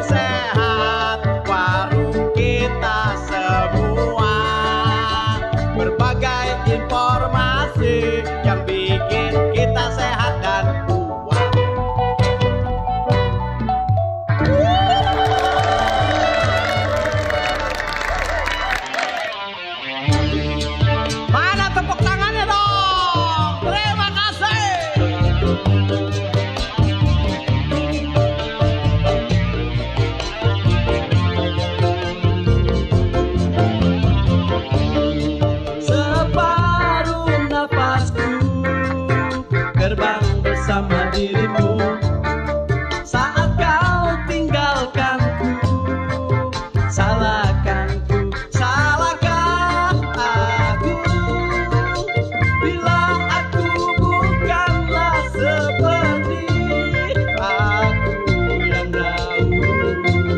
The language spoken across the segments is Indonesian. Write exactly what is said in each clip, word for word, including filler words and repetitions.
sehat, warung kita semua. Berbagai informasi yang bikin kita sehat dan kuat. Mana tepuk tangannya dong? Terima kasih. Separuh nafasku terbang bersama dirimu saat kau tinggalkanku. Salahkanku, salahkah aku bila aku bukanlah seperti aku yang dahulu.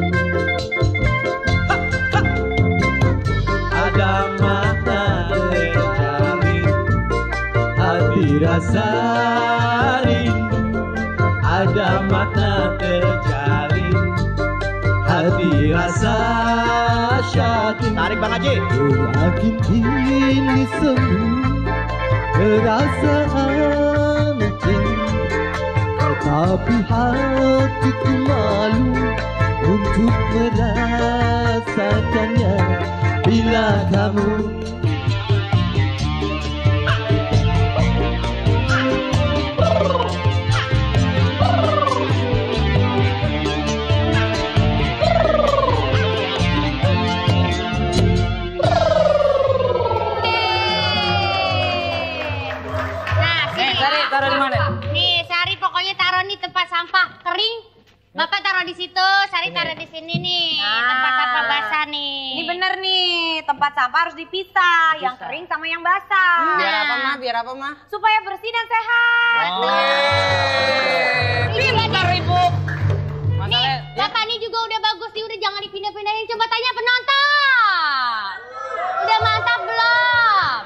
Ha, ha. Ada makna terjalin hati rasa rindu. Ada makna terjalin hati rasa syadu. Tarik Bang Haji. Semakin ini sembuh perasaan cinta, tetapi hatiku malu untuk merasakannya bila kamu taruh di mana? Nih, Sari pokoknya taruh nih tempat sampah kering. Bapak taruh di situ, Sari taruh di sini nih. Nah. Tempat sampah basah nih. Ini bener nih, tempat sampah harus dipisah, yang kering sama yang basah. Biar apa mah? Biar apa mah? Supaya bersih dan sehat. Ini Pintar ibu. Nih, Masalahnya, Bapak nih juga udah bagus nih, udah jangan dipindah-pindahin. Coba tanya penonton. Udah mantap belum?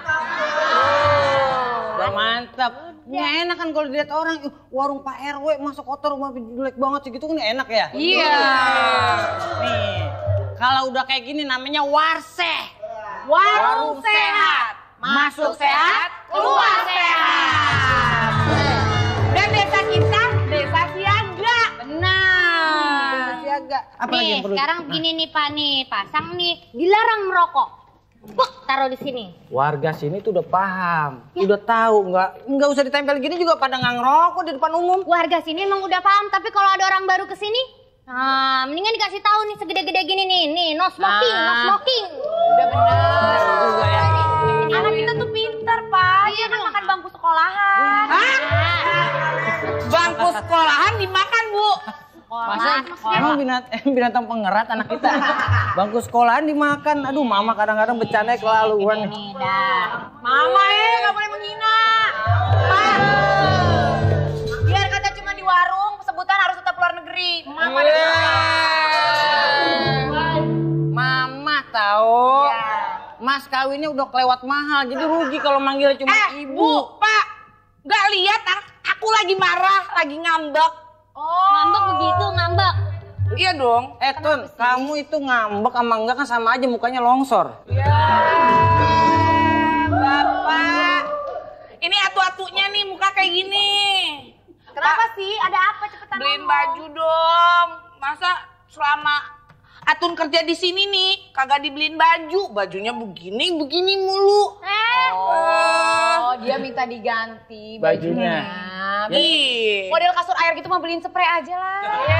udah mantap. Nggak enak kan kalau dilihat orang, "Ih, warung Pak R W masa kotor, rumah jelek banget segitu kan enak ya?" Iya. Nih, kalau udah kayak gini namanya warseh. Warung sehat. Masuk sehat, keluar sehat. Dan desa kita, desa siaga. Benar. Desa siaga. Apa lagi Nih, yang perlu? sekarang begini nih Pak nih, pasang nih, dilarang merokok. Buk, taruh di sini. Warga sini tuh udah paham, udah tahu, nggak nggak usah ditempel gini juga pada nggak ngerokok di depan umum. Warga sini emang udah paham, tapi kalau ada orang baru ke sini, nah, mendingan dikasih tahu nih segede-gede gini nih, nih, no smoking, no Nah. smoking. Udah bener. Juga ya. Anak kita tuh pintar, Pak. Dia kan makan bangku sekolahan. Bangku sekolahan dimakan, Bu. Masa emang binat, binatang pengerat anak kita. Bangku sekolahan dimakan. Aduh, mama kadang-kadang bercanda kelaluan. Nih, dah. Mama eh, nggak boleh menghina. Pak. Biar kata cuma di warung, sebutan harus tetap luar negeri. Mama ada Mama tahu. Ya. Mas kawinnya udah kelewat mahal, jadi rugi kalau manggil cuma Eh, ibu. Bu, Pak, nggak lihat aku lagi marah, lagi ngambek. Oh. Ngambek begitu, ngambek. Iya dong. Eh Tun, kamu itu ngambek sama enggak kan sama aja mukanya longsor. Ya, Bapak. Ini atu-atunya nih muka kayak gini. Kenapa sih? Ada apa? Cepetan Beliin ngomong. baju dong. Masa selama Atun kerja di sini nih kagak dibeliin baju. Bajunya begini, begini mulu. Eh, Oh, dia minta diganti Bajunya. bajunya. Ih. Model kasur air gitu mah beliin spray aja lah.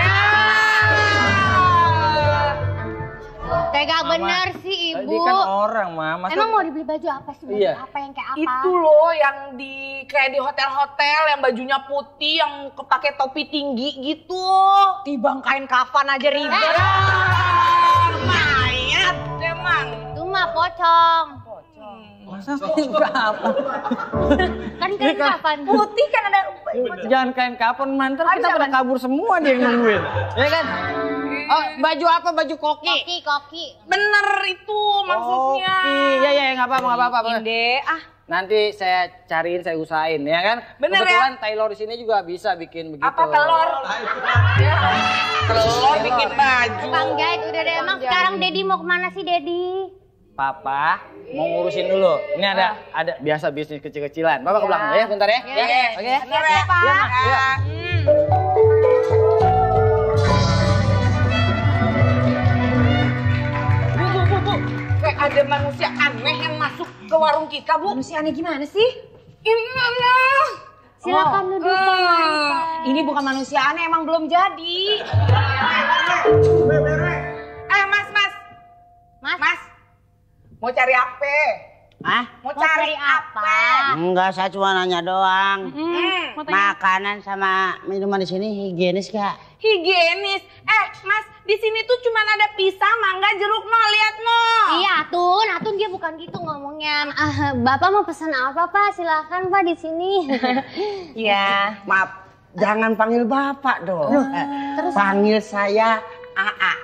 tega Mama, bener sih ibu. Dia kan orang, Ma. Masa Emang mau dibeli baju apa sih? Baju Iya. apa yang kayak apa? Itu loh yang di kayak di hotel-hotel yang bajunya putih yang kepake topi tinggi gitu. Tibang kain kafan aja ribet. Ah, mayat emang. Itu mah pocong. masa kain kapan? Kan kayak kapan? Putih kan ada. Jangan kain kapan, mantar kita pada kabur semua dia yang nungguin. Ya kan? Oh, baju apa? Baju koki? Koki, koki. Bener itu maksudnya. Koki. Ya, ya, nggak apa-apa, nggak apa-apa. Inde, ah. Nanti saya cariin, saya usahain, ya kan? Bener Kebetulan Taylor di sini juga bisa bikin begitu. Apa telur? Ya. Telur bikin baju. Bang Jahit, udah deh. Emang sekarang Dedi mau kemana sih, Dedi? Papa mau ngurusin dulu. Ini ada ada biasa bisnis kecil-kecilan. Bapak ke belakang ya, bentar ya. Ya. Oke. Bener ya, Pak. Iya, Ma. Iya. Bu, bu, bu, bu. Kayak ada manusia aneh yang masuk ke warung kita, Bu. Manusia aneh gimana sih? Ini mana? Silakan duduk, Bang Marta. Ini bukan manusia aneh, emang belum jadi. Eh, Mas, Mas. Mas, Mas. Mau cari apa? Hah? Mau mau cari cari apa? apa? Enggak, saya cuma nanya doang. Hmm. Makanan sama minuman di sini higienis gak? Higienis. Eh, Mas, di sini tuh cuma ada pisang, mangga, jeruk, no. Lihat, no. Iya, Atun. Atun dia bukan gitu ngomongnya. Ah, Bapak mau pesan apa, Pak? Silakan, Pak, di sini. Iya. Maaf, jangan panggil bapak dong. Eh, terus? panggil saya A A.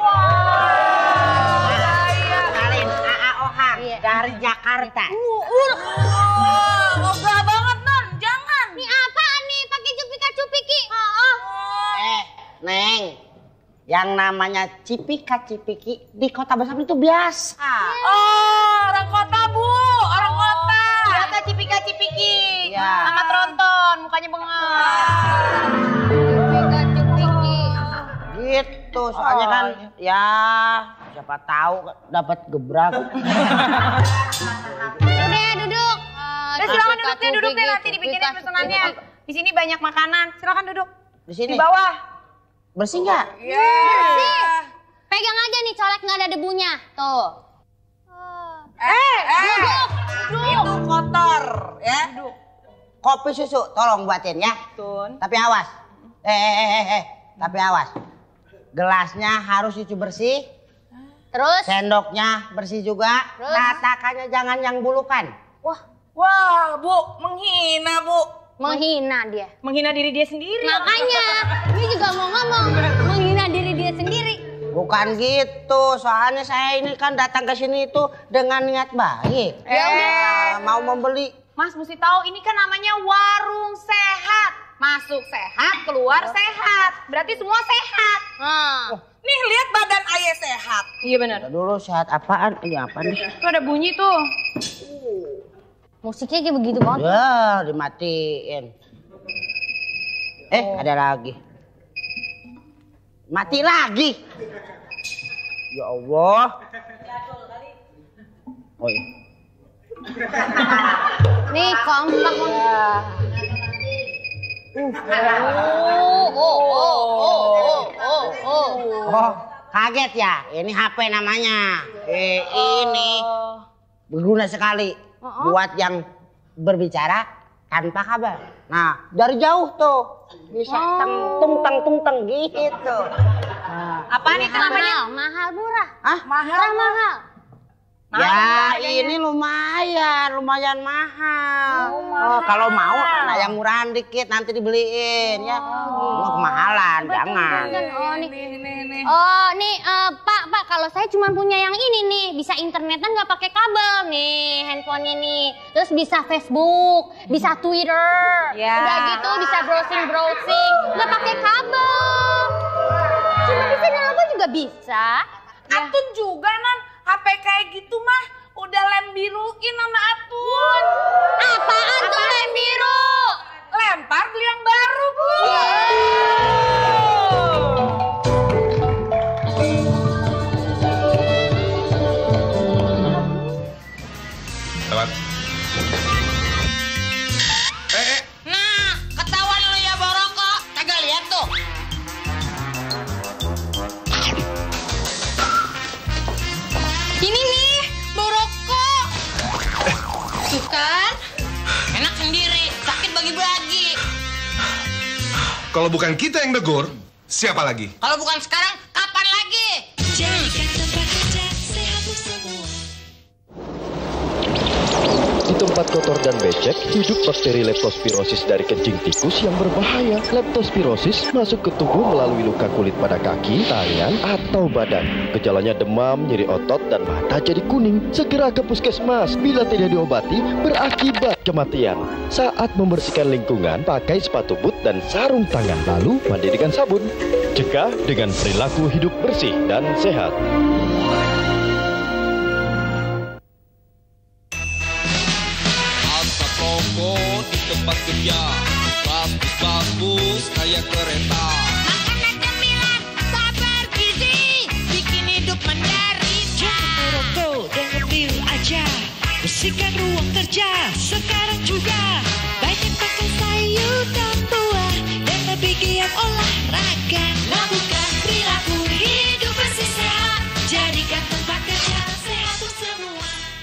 Kenalin, A A Ohang Iya. dari Jakarta. Oh, ogah banget, Non. Jangan. Ini apaan nih? Pakai cupika-cupiki. Oh, Eh, Neng, yang namanya cipika-cipiki di kota besar itu biasa. Oh, orang kota, Bu. Orang kota. Biasa cipika-cipiki. Iya. Sama tronton, mukanya bengong. cupika-cupiki. Gitu, soalnya kan ya siapa tahu dapat gebrak. Udah, duduk. Oh, Udah silakan duduk deh, duduk deh cupika-cupiki, nanti dibikinin cupika-cupiki. pesanannya. Di sini banyak makanan. Silakan duduk. Di sini. Di bawah. Bersih nggak? Bersih. Pegang aja nih, colek nggak ada debunya. Tuh. Eh, eh. Duduk. Itu kotor, ya. Kopi susu, tolong buatin ya. Tun. Tapi awas. Eh, eh, eh, eh, eh. Tapi awas. Gelasnya harus cuci bersih. Terus. Sendoknya bersih juga. Terus? Tatakannya jangan yang bulukan. Wah, Wah, Bu. Menghina, Bu. menghina dia. Menghina diri dia sendiri. Makanya, ini juga mau ngomong. Menghina diri dia sendiri. Bukan gitu. Soalnya saya ini kan datang ke sini itu dengan niat baik. Ya Eh, mau membeli. Mas mesti tahu ini kan namanya warung sehat. Masuk sehat, keluar sehat. Berarti semua sehat. Nah, Nih, lihat badan ayah sehat. Iya benar. Dulu sehat apaan? Ini apa nih? Tuh ada bunyi tuh. musiknya kayak begitu banget. Ya, dimatiin. Eh, ada lagi. Mati lagi. Ya Allah. Oh iya. Nih, kompak. Oh, oh, oh, oh, oh, oh, oh. Oh, kaget ya? Ini H P namanya. Eh, ini berguna sekali buat yang berbicara tanpa kabar. Nah, dari jauh tuh bisa teng tung teng tung teng gitu. Nah, Apaan itu namanya? Mahal, mahal murah. ah, Murah mahal. ya ini lumayan, lumayan mahal. Oh, kalau mau nah yang murahan dikit nanti dibeliin ya. Mau kemahalan, jangan. Oh, nih. Oh, nih eh, Pak, Pak, kalau saya cuma punya yang ini nih, bisa internetan nggak pakai kabel nih, handphonenya nih. Terus bisa Facebook, bisa Twitter. Ya. Udah gitu bisa browsing-browsing, nggak pakai kabel. Cuma bisa nelpon juga bisa. Atun juga, Non. H P kayak gitu mah udah lem biruin sama Atun. Apaan tuh lem biru? Lempar beli yang baru, Bu. Lewat. Eh, eh. Nah, ketahuan lu ya boroko. Kagak lihat tuh. Ini nih, boroko. Tuh kan? Enak sendiri, sakit bagi-bagi. Kalau bukan kita yang negur, siapa lagi? Kalau bukan sekarang, kapan lagi? Untuk tempat kotor dan becek, hidup bakteri leptospirosis dari kencing tikus yang berbahaya. Leptospirosis masuk ke tubuh melalui luka kulit pada kaki, tangan, atau badan. Gejalanya demam, nyeri otot, dan mata jadi kuning. Segera ke puskesmas. Bila tidak diobati, berakibat kematian. Saat membersihkan lingkungan, pakai sepatu boot dan sarung tangan. Lalu mandi dengan sabun. Cegah dengan perilaku hidup bersih dan sehat. Di tempat kerja bagus-bagus kayak kereta. Makanan cemilan sabar gizi bikin hidup menderita. Jangan merokok dan ngemil aja, bersihkan ruang kerja sekarang juga. Banyak makan sayur dan buah dan lebih giat olahraga. Lakukan perilaku hidup bersih sehat, jadikan tempat kerja sehat untuk semua.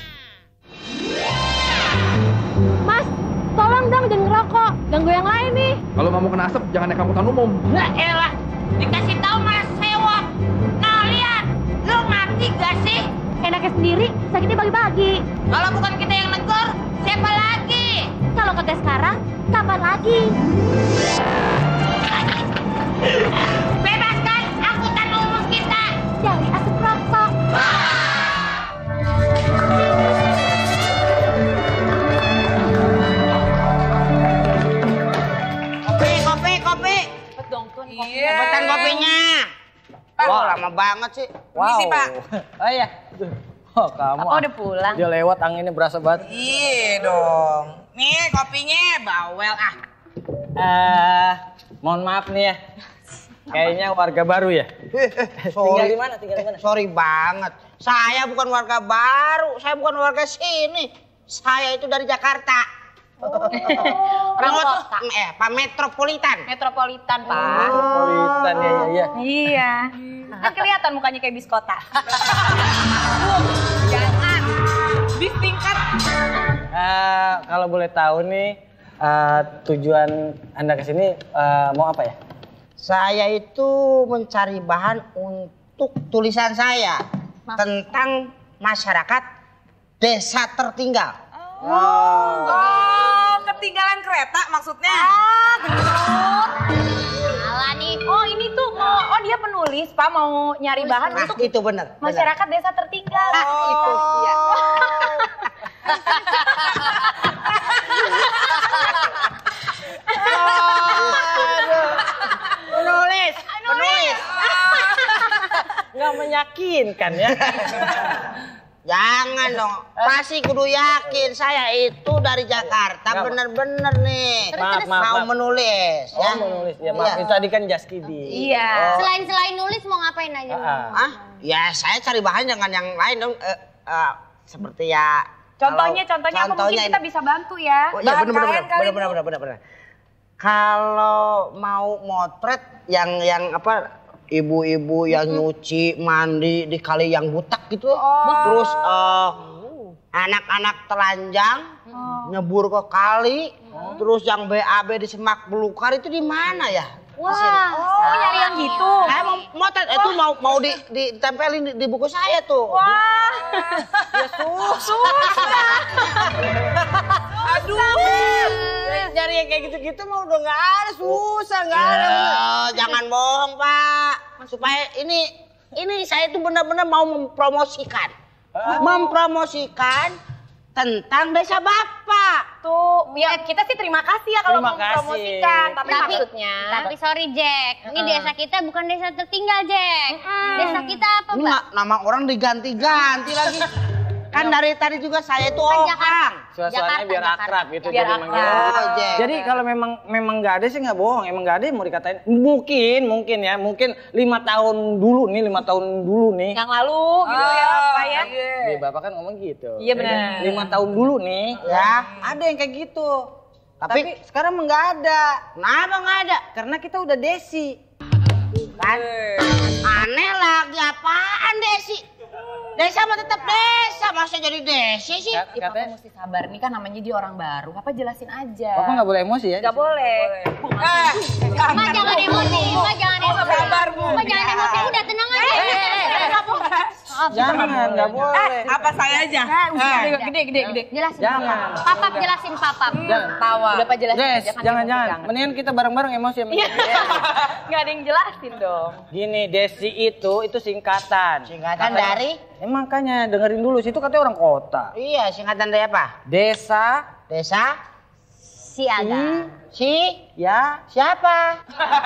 Tolong dong jangan ngerokok, ganggu yang lain nih. Kalau nggak mau kena asap, jangan naik angkutan umum. Nah elah, dikasih tahu malah sewok. Nah lihat, lu ngerti gak sih? Enaknya sendiri, sakitnya bagi-bagi. Kalau bukan kita yang negor, siapa lagi? Kalau kagak sekarang, kapan lagi? Bebaskan angkutan umum kita dari asap rokok. Iya. Cepetan kopinya. Wah, lama banget sih. Wow. Misi, Pak. Oh iya. Oh, kamu. Apa udah pulang? Dia lewat, anginnya berasa banget. Iya dong. Nih kopinya bawel ah. Eh, mohon maaf nih ya. Kayaknya warga baru ya. Eh, eh, Tinggal sorry. di mana? Tinggal di mana? Sorry banget. Saya bukan warga baru. Saya bukan warga sini. Saya itu dari Jakarta. Orang kota. Eh, Pak Metropolitan. Metropolitan, Pak. Metropolitan ya, ya, ya. Iya. Kan kelihatan mukanya kayak bis kota. Jangan. Bis tingkat. Eh, kalau boleh tahu nih, eh, tujuan Anda ke sini eh, mau apa ya? Saya itu mencari bahan untuk tulisan saya tentang masyarakat desa tertinggal. Oh, oh, ketinggalan kereta maksudnya. Ah, gendut. Salah nih. Oh, ini tuh mau, oh dia penulis, Pak, mau nyari bahan Nah, untuk itu benar. masyarakat desa tertinggal. Ah, itu dia. Penulis, penulis. Nggak meyakinkan ya. Jangan dong, pasti kudu yakin saya itu dari Jakarta bener-bener nih. Maaf, maaf, mau maaf. menulis Oh, ya. menulis ya, maaf. Iya. Itu tadi kan just kidding. Iya. Oh. Selain selain nulis mau ngapain aja? Ah, Ah, ya saya cari bahan dengan yang lain dong. Eh, eh, seperti ya. Contohnya, kalau- contohnya apa mungkin ini. kita bisa bantu ya? Oh iya Bahan bener bener kain bener kali, bener Bu. bener bener bener. Kalau mau motret yang yang apa ibu-ibu yang nyuci mandi di kali yang butak gitu, terus eh, anak-anak telanjang nyebur ke kali, terus yang B A B di semak belukar itu di mana ya? Wah, Oh, nyari yang gitu. Saya mau motret itu mau mau di ditempelin di, di buku saya tuh. Wah. Ya susah. Aduh. Cari yang kayak gitu-gitu mah udah nggak ada, susah nggak ada. Jangan bohong Pak, supaya ini ini saya itu benar-benar mau mempromosikan, mempromosikan tentang desa Bapak. Tuh, ya kita sih terima kasih ya kalau Terima mau promosikan. Tapi, Tapi, maksudnya. tapi sorry Jack, ini desa kita bukan desa tertinggal Jack. Desa kita apa Ini Mbak? nggak- nama orang diganti-ganti lagi. Kan dari tadi juga saya itu Kan orang. Suasananya Jakarta, biar Jakarta. akrab gitu. Biar jadi akrab. manggil. Oh, Jack. Jadi kalau memang memang nggak ada sih nggak bohong. Emang nggak ada mau dikatain. Mungkin mungkin ya mungkin lima tahun dulu nih lima tahun dulu nih. Yang lalu gitu ya, Pak ya. Nih, Bapak kan ngomong gitu. Iya, benar. Lima tahun dulu nih. Ya. Ada yang kayak gitu. Tapi, Tapi, sekarang mah nggak ada. kenapa nggak ada? Karena kita udah desi. Kan? Aneh lagi apaan Desi? Desa mah tetap desa, masa jadi desi sih? Kat- Ih, Papa Katanya, mesti sabar nih kan namanya dia orang baru. Papa jelasin aja. Bapak nggak boleh emosi ya? Gak boleh. Eh, Mbak jangan emosi, Mbak jangan emosi. Sabar, Bu. Mbak jangan emosi, udah tenang aja. Eh, eh, eh, eh, maaf. Jangan, nggak boleh. Eh, apa saya aja? Udah, Gede, gede, gede. Jelasin. Jangan. Papap jelasin papap. Jangan. Tawa. Udah Pak jelasin. Des, jangan jangan. Mendingan kita bareng-bareng emosi sama dia. Nggak ada yang jelasin dong. Gini, Desi itu itu singkatan. Singkatan Makanya- dari? Eh, makanya dengerin dulu, situ katanya orang kota. Iya, singkatan dari apa? Desa, Desa, Siaga. si, ya, siapa?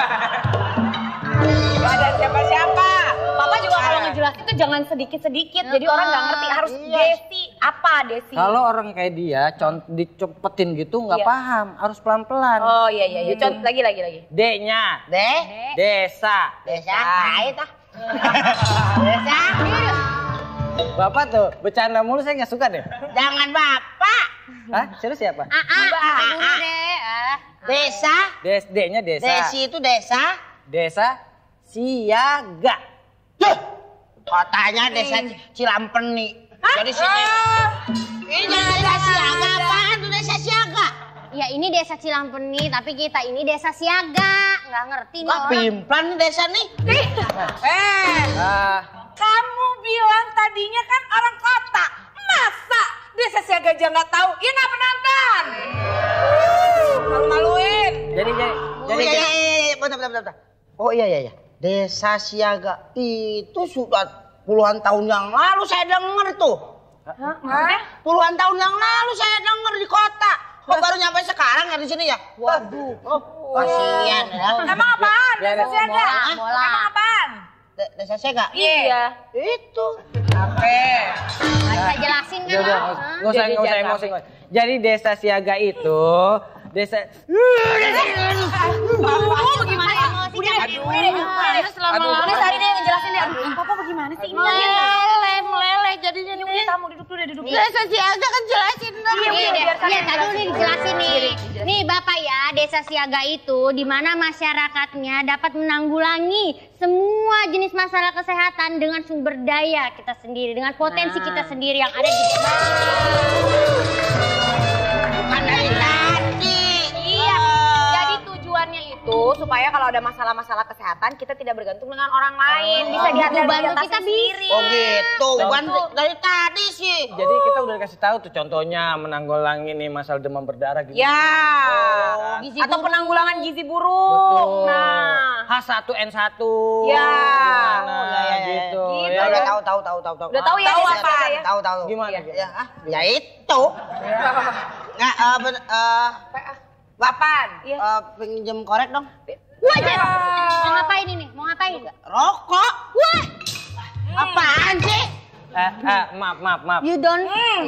Gak ada siapa-siapa. Papa juga kalau ngejelasin tuh jangan sedikit-sedikit. Jadi orang nggak ngerti harus Desi apa Desi. kalau orang kayak dia, con- dicepetin gitu nggak Iya. paham, harus pelan-pelan. Oh iya iya iya. Gitu. Contoh lagi lagi lagi. D-nya, De, desa. desa, kait ah. Desa, Bapak tuh bercanda mulu, saya nggak suka deh. jangan bapak. Hah? Serius siapa? Ah, ah, dulu deh. Ah. Desa, Des, D-nya desa. Desi itu desa. Desa siaga. Tuh, kotanya desa Cilampeni. Jadi sini. Ini desa siaga apaan tuh desa siaga? Ya ini desa Cilampeni, tapi kita ini desa Siaga. Nggak ngerti nih Wah, orang. pimplan nih desa nih. Eh, Ah, kamu bilang tadinya kan orang kota. Masa desa siaga aja nggak tahu? Ya nggak penonton. Malu-maluin. jadi jadi Oh jadi iya, iya, iya, iya, bentar, bentar, bentar. Oh iya, iya, iya. Desa Siaga itu sudah puluhan tahun yang lalu saya dengar tuh. Hah? Puluhan tahun yang lalu saya dengar di kota. Kok baru nyampe sekarang ya di sini ya? Waduh. Oh, kasihan ya. Emang apaan Ya, desa ya, siaga? bola, bola. Emang apaan? De- Desa Siaga? Iya. Itu. Apa? Bisa jelasin kan? Udah, udah, Hah? nggak usah, Jadi nggak usah jangan emosi. nggak usah. Jadi desa siaga itu, desa. Oh, bagaimana emosi? Jangan emosi. Aduh, udah tadi deh ngejelasin deh. Aduh, Papa bagaimana sih? Meleleh, meleleh jadinya nih. Ini tamu duduk dulu deh, duduk dulu. Desa Siaga kan jelasin dong. Iya, iya, iya, biar kalian iya, tadi jelasin. udah dijelasin nih. Nih Bapak ya, Desa Siaga itu di mana masyarakatnya dapat menanggulangi semua jenis masalah kesehatan dengan sumber daya kita sendiri, dengan potensi kita sendiri yang ada di desa. Bukan dari tadi. Iya. Jadi tujuannya itu supaya kalau ada masalah-masalah kesehatan kita tidak bergantung dengan orang lain, bisa Oh, dihandle bantu kita kita sendiri. Oh gitu. Bukan Contoh. dari tadi sih. Jadi kita udah kasih tahu tuh contohnya menanggulangi nih masalah demam berdarah gitu. Ya. Gizi Atau buruk. penanggulangan gizi buruk. Betul. Nah, H satu N satu. Ya. Gimana Oh, ya, ya, ya. gitu. Gitu. Ya, Udah kan? tahu tahu tahu tahu tahu. Udah tahu ya Tahu desa apa? apa ya? Tahu tahu. Gimana? Ya, ah, ya itu. Nggak, eh, ben- eh, Apaan? eh, pinjem korek dong. Wah, Jen. Mau ngapain ini? Mau ngapain? Rokok. Wah, Apaan sih? Eh, eh, maaf, maaf, maaf. you don't.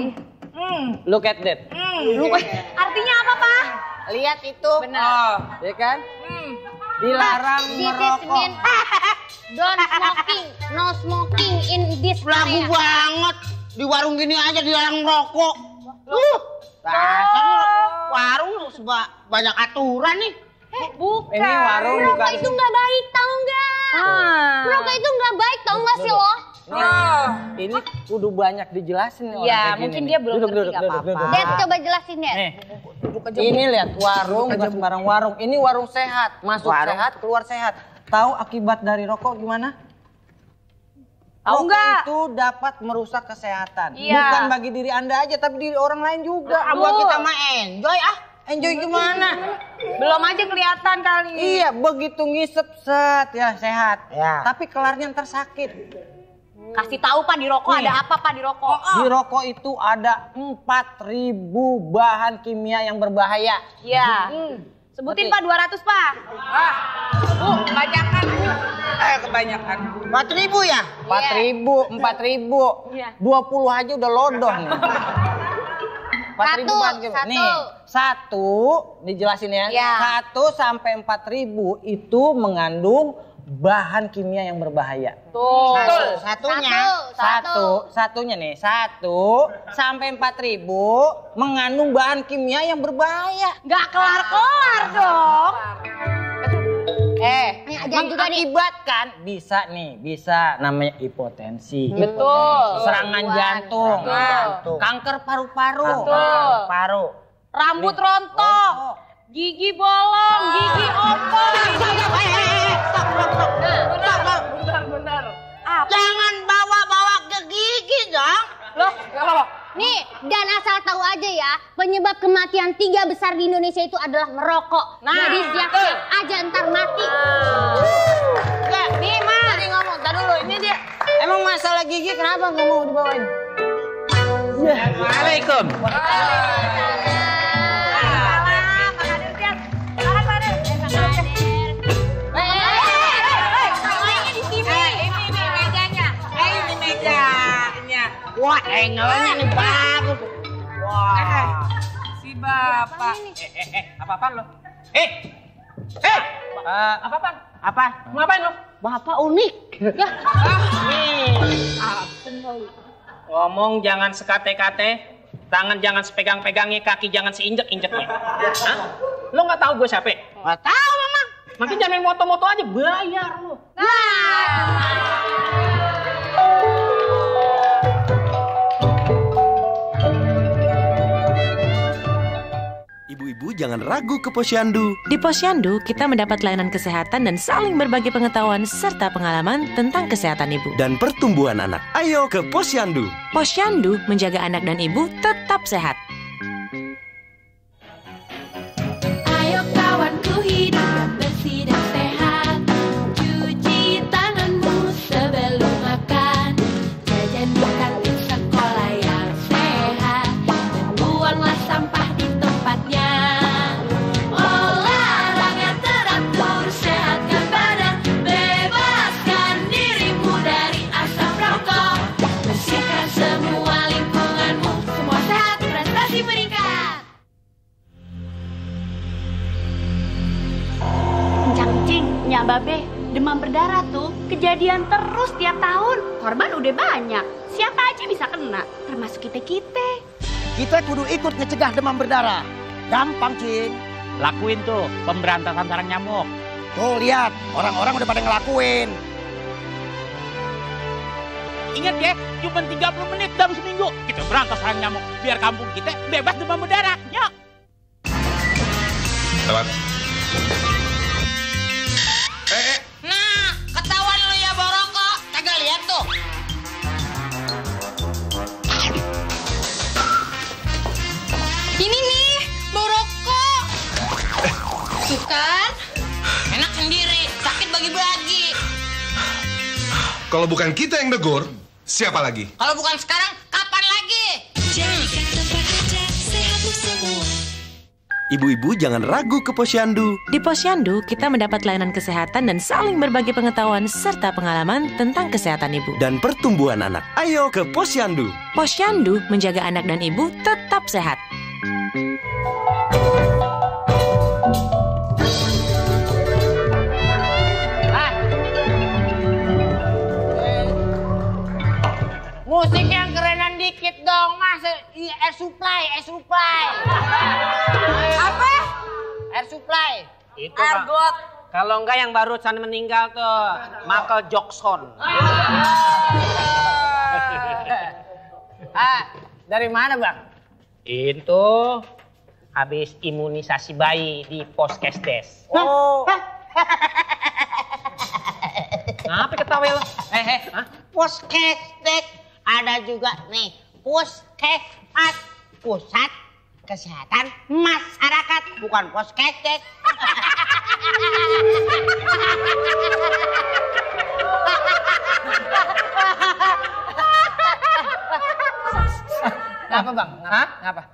Look at that. artinya apa, Pak? Lihat itu. Oh, ya kan? Dilarang This is merokok. mean don't smoking, no smoking in this Lagu area. banget. Di warung gini aja dilarang merokok. Uh, dasar lu, warung lu seba, banyak aturan nih. Bukan. Ini warung Merokok bukan. itu nggak baik, tau nggak? Merokok itu nggak baik, tau nggak sih lo? Nih, ini kudu banyak dijelasin nih orang Ya, kayak gini mungkin nih. dia belum Duduk, ngerti, duduk, nggak duduk, apa-apa. duduk. Dad, coba jelasin deh. Nih, ini lihat warung bukan sembarang warung. Ini warung sehat, masuk Warung. sehat, keluar sehat. Tahu akibat dari rokok gimana? Tahu Rokok nggak? itu dapat merusak kesehatan. Iya. Bukan bagi diri Anda aja, tapi diri orang lain juga. Ah, buat kita mah enjoy ah. Enjoy gimana? Belum aja kelihatan kali. Iya, begitu ngisep set ya sehat. Ya. Tapi kelarnya ntar sakit. Kasih tahu Pak di rokok Nih. ada apa Pak di rokok? Di rokok itu ada empat ribu bahan kimia yang berbahaya. Iya. Sebutin Pak dua ratus Pak. Ah, Bu, kebanyakan Bu. Eh, kebanyakan. Empat ribu ya? empat ribu, empat ribu. Iya. dua puluh aja udah lodoh nih. empat ribu Satu, bahan kimia. satu. Nih, satu, dijelasin ya. Iya. Satu sampai empat ribu itu mengandung bahan kimia yang berbahaya. Tuh. Satu, satunya. Satu, Satu, satunya nih, satu sampai empat ribu mengandung bahan kimia yang berbahaya. Nggak kelar-kelar dong. Eh, jangan juga nih. Mengakibatkan bisa nih, bisa namanya hipotensi, Betul. serangan jantung, Jantung. kanker paru-paru, Betul. Paru. Rambut rontok, gigi bolong, gigi opor. Benar, benar. Jangan bawa-bawa ke Loh, nggak apa-apa. Nih, dan asal tahu aja ya, penyebab kematian tiga besar di Indonesia itu adalah merokok. Nah, jadi siap-siap aja ntar mati. Enggak, nih Ma. Tadi ngomong, tadi dulu, ini dia. Emang masalah gigi kenapa nggak mau dibawain? Assalamualaikum. Wah, angle-nya nih bagus. Wah. Si Bapak. Eh, eh, eh, apa-apaan lo? Eh, eh, uh, apa-apaan? Apa? Ngapain lo? Bapak unik. Ya. Nih, ngomong jangan sekate-kate, tangan jangan sepegang-pegangnya, kaki jangan seinjek-injeknya. Hah? Lo nggak tahu gue siapa? Nggak tahu, Mama. Makin jangan main moto-moto aja, bayar lo. Ibu-ibu jangan ragu ke Posyandu. Di Posyandu, kita mendapat layanan kesehatan dan saling berbagi pengetahuan serta pengalaman tentang kesehatan ibu. Dan pertumbuhan anak. Ayo ke Posyandu. Posyandu menjaga anak dan ibu tetap sehat. Ayo kawanku hidup bersih dan sehat. Cuci tanganmu sebelum makan. Jajan di kantin sekolah yang sehat. Dan buanglah sampah di tempatnya. Olahraga teratur, sehatkan badan. Bebaskan dirimu dari asap rokok. Bersihkan semua lingkunganmu. Semua sehat, prestasi meningkat. Cing, Nyak Babe, demam berdarah tuh kejadian terus tiap tahun. Korban udah banyak. Siapa aja bisa kena, termasuk kita-kita. Kita kudu ikut ngecegah demam berdarah. Gampang, Cing. Lakuin tuh pemberantasan sarang nyamuk. Tuh, lihat. Orang-orang udah pada ngelakuin. Ingat ya, cuma tiga puluh menit dalam seminggu. Kita berantas sarang nyamuk, biar kampung kita bebas demam berdarah. Yuk. Lewat. Eh, eh. Nah, ketahuan lo ya borokok. Kagak lihat tuh. Ini nih, borokok. Tuh kan? Enak sendiri, sakit bagi-bagi. Kalau bukan kita yang negur, siapa lagi? Kalau bukan sekarang, kapan lagi? Jadikan tempat kerja sehatmu semua. Ibu-ibu jangan ragu ke Posyandu. Di Posyandu, kita mendapat layanan kesehatan dan saling berbagi pengetahuan serta pengalaman tentang kesehatan ibu. Dan pertumbuhan anak. Ayo ke Posyandu. Posyandu menjaga anak dan ibu tetap sehat. Musik yang kerenan dikit dong, Mas. Air supply, air supply. Apa? Air supply. Itu Argot. Kalau enggak yang barusan meninggal tuh, Michael Jackson. Ah, dari mana, Bang? Itu habis imunisasi bayi di Poskesdes. Oh. Ngapa ketawa lo? Eh, eh, hah? Poskesdes. Ada juga nih, Puskesmas, Pusat Kesehatan Masyarakat, bukan Poskesdes. Ngapa, Bang? Ngapa? Hah? Ngapa?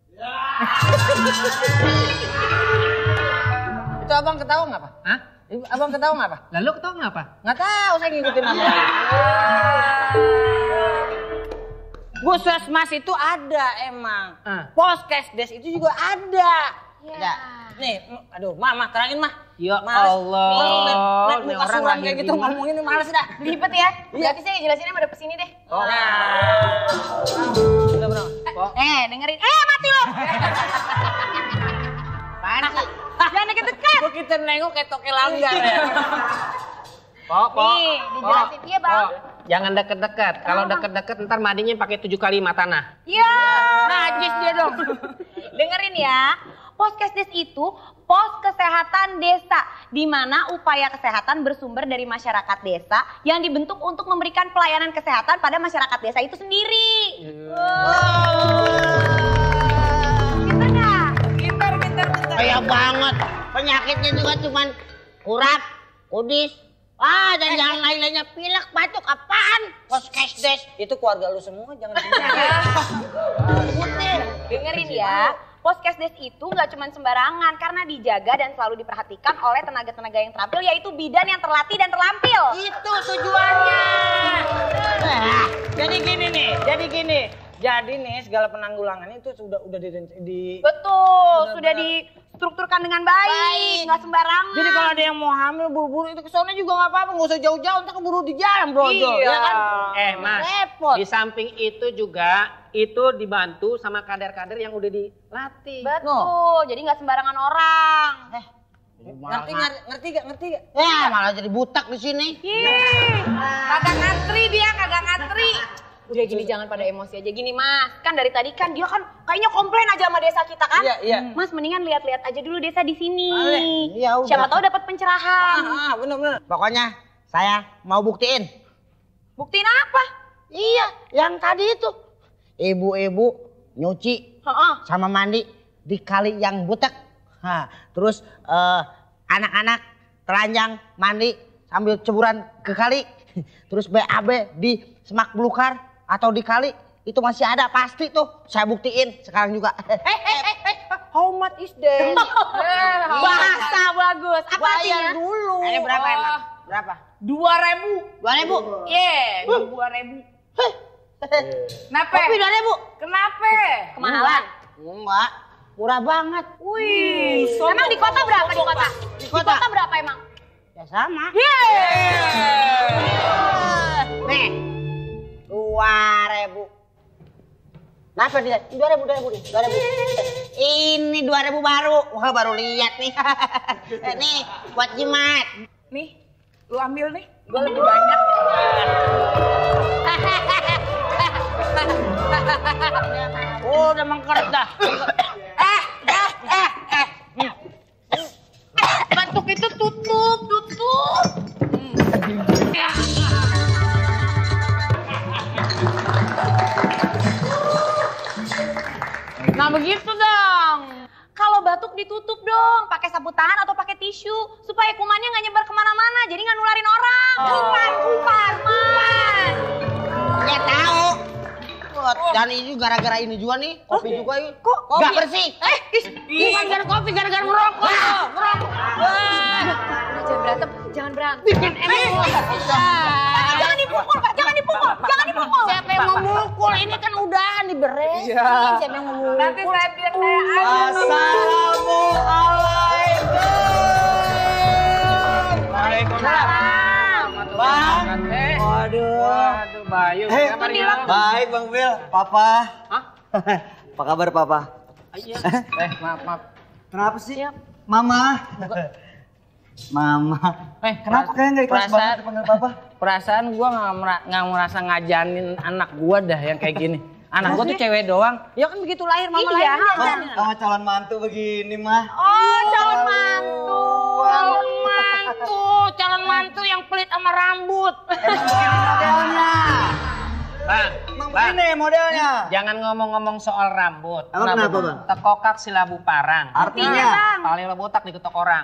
Itu abang ketawa ngapa? Hah? Abang ketawa ngapa? Lalu ketawa ngapa? Nggak tahu, saya ngikutin abang. Puskesmas itu ada emang. Uh. Poskesdes itu juga ada. Ya. Nih, aduh, mama terangin mah. Ya Males. Allah. Nih, net, net Ini muka orang suram lahir kayak gitu di mana? ngomongin males dah. Ribet ya? Berarti saya jelasinnya pada pesini deh. Oh. Nah. Bener, bener. Eh, dengerin. Eh, mati lo! Apaan sih? Jangan deket-deket. Kok kita nengok kayak toke langgar ya. Pok, pok. Nih, dijelasin. Iya, Bang. Pok, jangan deket-deket. Kalau deket-deket ntar mandinya pakai tujuh kali lima tanah. Iya. Najis dia dong. Dengerin ya. Poskesdes itu pos kesehatan desa, di mana upaya kesehatan bersumber dari masyarakat desa yang dibentuk untuk memberikan pelayanan kesehatan pada masyarakat desa itu sendiri. Pintar nggak? Pintar, pintar, pintar. Kayak banget. Penyakitnya juga cuman kurap, kudis, ah dan yang lain-lainnya pilek, batuk, apaan? Poskesdes. Itu keluarga lu semua, jangan Putin, dengerin ya. Poskesdes itu nggak cuma sembarangan karena dijaga dan selalu diperhatikan oleh tenaga-tenaga yang terampil, yaitu bidan yang terlatih dan terlampil. Itu tujuannya. Nah, jadi gini nih, jadi gini. Jadi nih segala penanggulangan itu sudah udah di, di Betul, sudah distrukturkan dengan baik, nggak sembarangan. Jadi kalau ada yang mau hamil buru-buru itu ke sana juga nggak apa-apa, nggak usah jauh-jauh, ntar keburu di jalan bro. Iya. Ya kan? Eh Mas, repot. Di samping itu juga itu dibantu sama kader-kader yang udah dilatih. Betul, jadi nggak sembarangan orang. Eh, ngerti ngerti ngerti gak ngerti gak? Ya malah jadi butak di sini. Ih, kagak ngantri dia, kagak ngantri. Udah gini jangan pada emosi aja gini Mas. Kan dari tadi kan dia kan kayaknya komplain aja sama desa kita kan? Iya, iya. Mas mendingan lihat-lihat aja dulu desa di sini. Iya, udah. Siapa tahu dapat pencerahan. Ah, ah bener-bener. Pokoknya saya mau buktiin. Buktiin apa? Iya, yang tadi itu. Ibu-ibu nyuci Ha-ha. sama mandi di kali yang butek. Nah, terus eh, anak-anak telanjang mandi sambil ceburan ke kali. Terus B A B di semak belukar atau di kali itu masih ada pasti tuh. Saya buktiin sekarang juga. Eh, eh, eh, eh. How much is that? Bahasa bagus. Apa artinya? Bayar dulu. Ini berapa emang? Berapa? Dua ribu. Dua ribu? Iya, dua ribu. Kenapa? Kopi dua ribu. Kenapa? Kemahalan. Enggak, murah banget. Wih, emang di kota berapa di kota? Di kota berapa emang? Ya sama. Yeay. Nih, dua ribu. Kenapa dia? Dua ribu, dua ribu nih, dua ribu. Ini dua ribu baru. Wah baru lihat nih. Nih buat jimat. Nih, lu ambil nih. Gue lebih banyak. Oh, udah mengkeret dah. Eh, eh, eh, eh. Batuk itu tutup, tutup. Nah begitu dong. Kalau batuk ditutup dong, pakai sapu tangan atau pakai tisu supaya kumannya nggak nyebar kemana-mana, jadi nggak nularin orang. Kuman, kuman, kuman. Ya tahu. Dan ini gara-gara ini juga nih, kopi juga ini. Kok nggak bersih? Eh, bukan gara kopi, gara-gara ngerokok. Ngerokok. Jangan berantem, jangan berantem. Bikin emosi. Jangan dipukul, Pak. Jangan dipukul. Jangan dipukul. Siapa yang mau mukul? Ini kan udahan diberesin. Iya. Siapa yang mau mukul? Nanti saya biar saya Assalamualaikum. Waalaikumsalam. Bang. Waduh. Waduh, Bayu. Hei, Kabar ya? baik Bang Bil. Papa. Hah? Apa kabar Papa? Iya. Eh, maaf, maaf. Kenapa sih? Mama. Mama. Eh, Kenapa kayaknya nggak ikhlas perasaan, banget dipanggil papa? Perasaan gua nggak mera- nggak merasa ngajanin anak gua dah yang kayak gini. Anak gua tuh cewek doang. Ya kan begitu lahir mama Iya. lahir Mah, sama calon mantu begini mah. Oh, calon mantu. Calon mantu, calon mantu yang pelit sama rambut. Modelnya. Bang, Emang bang, begini modelnya. jangan ngomong-ngomong soal rambut. Emang kenapa, Bang? Tekokak silabu parang. Artinya? Paling lo botak diketok orang.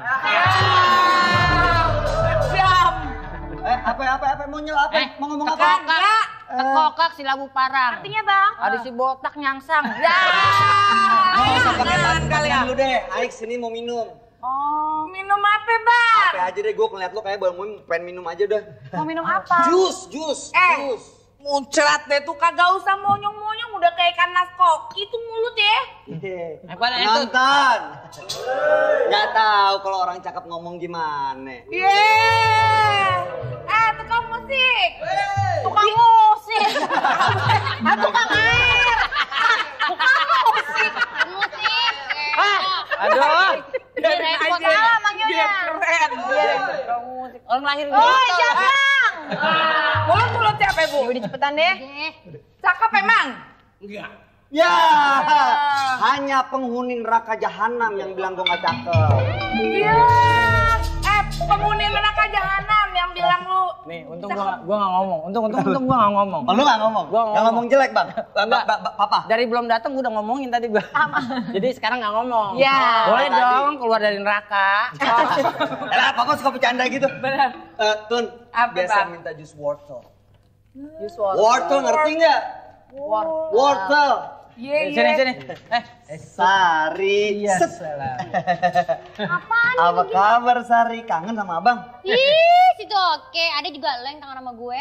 Diam. Eh, apa apa apa mau nyel apa? Eh, mau ngomong apa? Tekokak, tekokak silabu parang. Artinya bang? Ada si botak nyangsang. Ya. Oh, usah pakai tangan dulu deh. Aik sini mau minum. Oh, minum apa bang? Apa aja deh, gue ngeliat lo kayak baru pengen minum aja udah. Mau minum apa? Jus, jus, Eh. jus. Muncrat deh tuh kagak usah monyong-monyong udah kayak ikan mas koki tuh mulut ya. Nonton. Nggak tahu kalau orang cakep ngomong gimana. Yeay. Eh tukang musik. Tukang musik. Ah, tukang air. Tukang musik. Musik. Aduh. Biar repot salah manggilnya. Keren. Tukang musik. Orang lahir Oh, gitu. Jabang. Mulut mulut siapa bu? Udah cepetan deh. Cakep emang? Enggak. Ya, hanya penghuni neraka jahanam yang bilang gue gak cakep. Iya. Eh, penghuni neraka jahanam yang bilang lu. Nih, untung gua gua gak ngomong. Untung untung untung gua gak ngomong. Oh, lu gak ngomong? Gua gak ngomong jelek, Bang. Enggak, Papa. Dari belum datang gua udah ngomongin tadi gua. Jadi sekarang gak ngomong. Iya. Boleh dong keluar dari neraka. Elah, Papa suka bercanda gitu. Benar. Eh, Tun, Apa, biasa Bang? minta jus wortel. Jus wortel. Wortel ngerti nggak? Wortel. Iya, Sini iya. sini. Eh, Sari. Iya, Set. salah. Apaan Apa ini? kabar Sari? Kangen sama abang? Ih, situ oke. Ada juga lo yang tangan sama gue.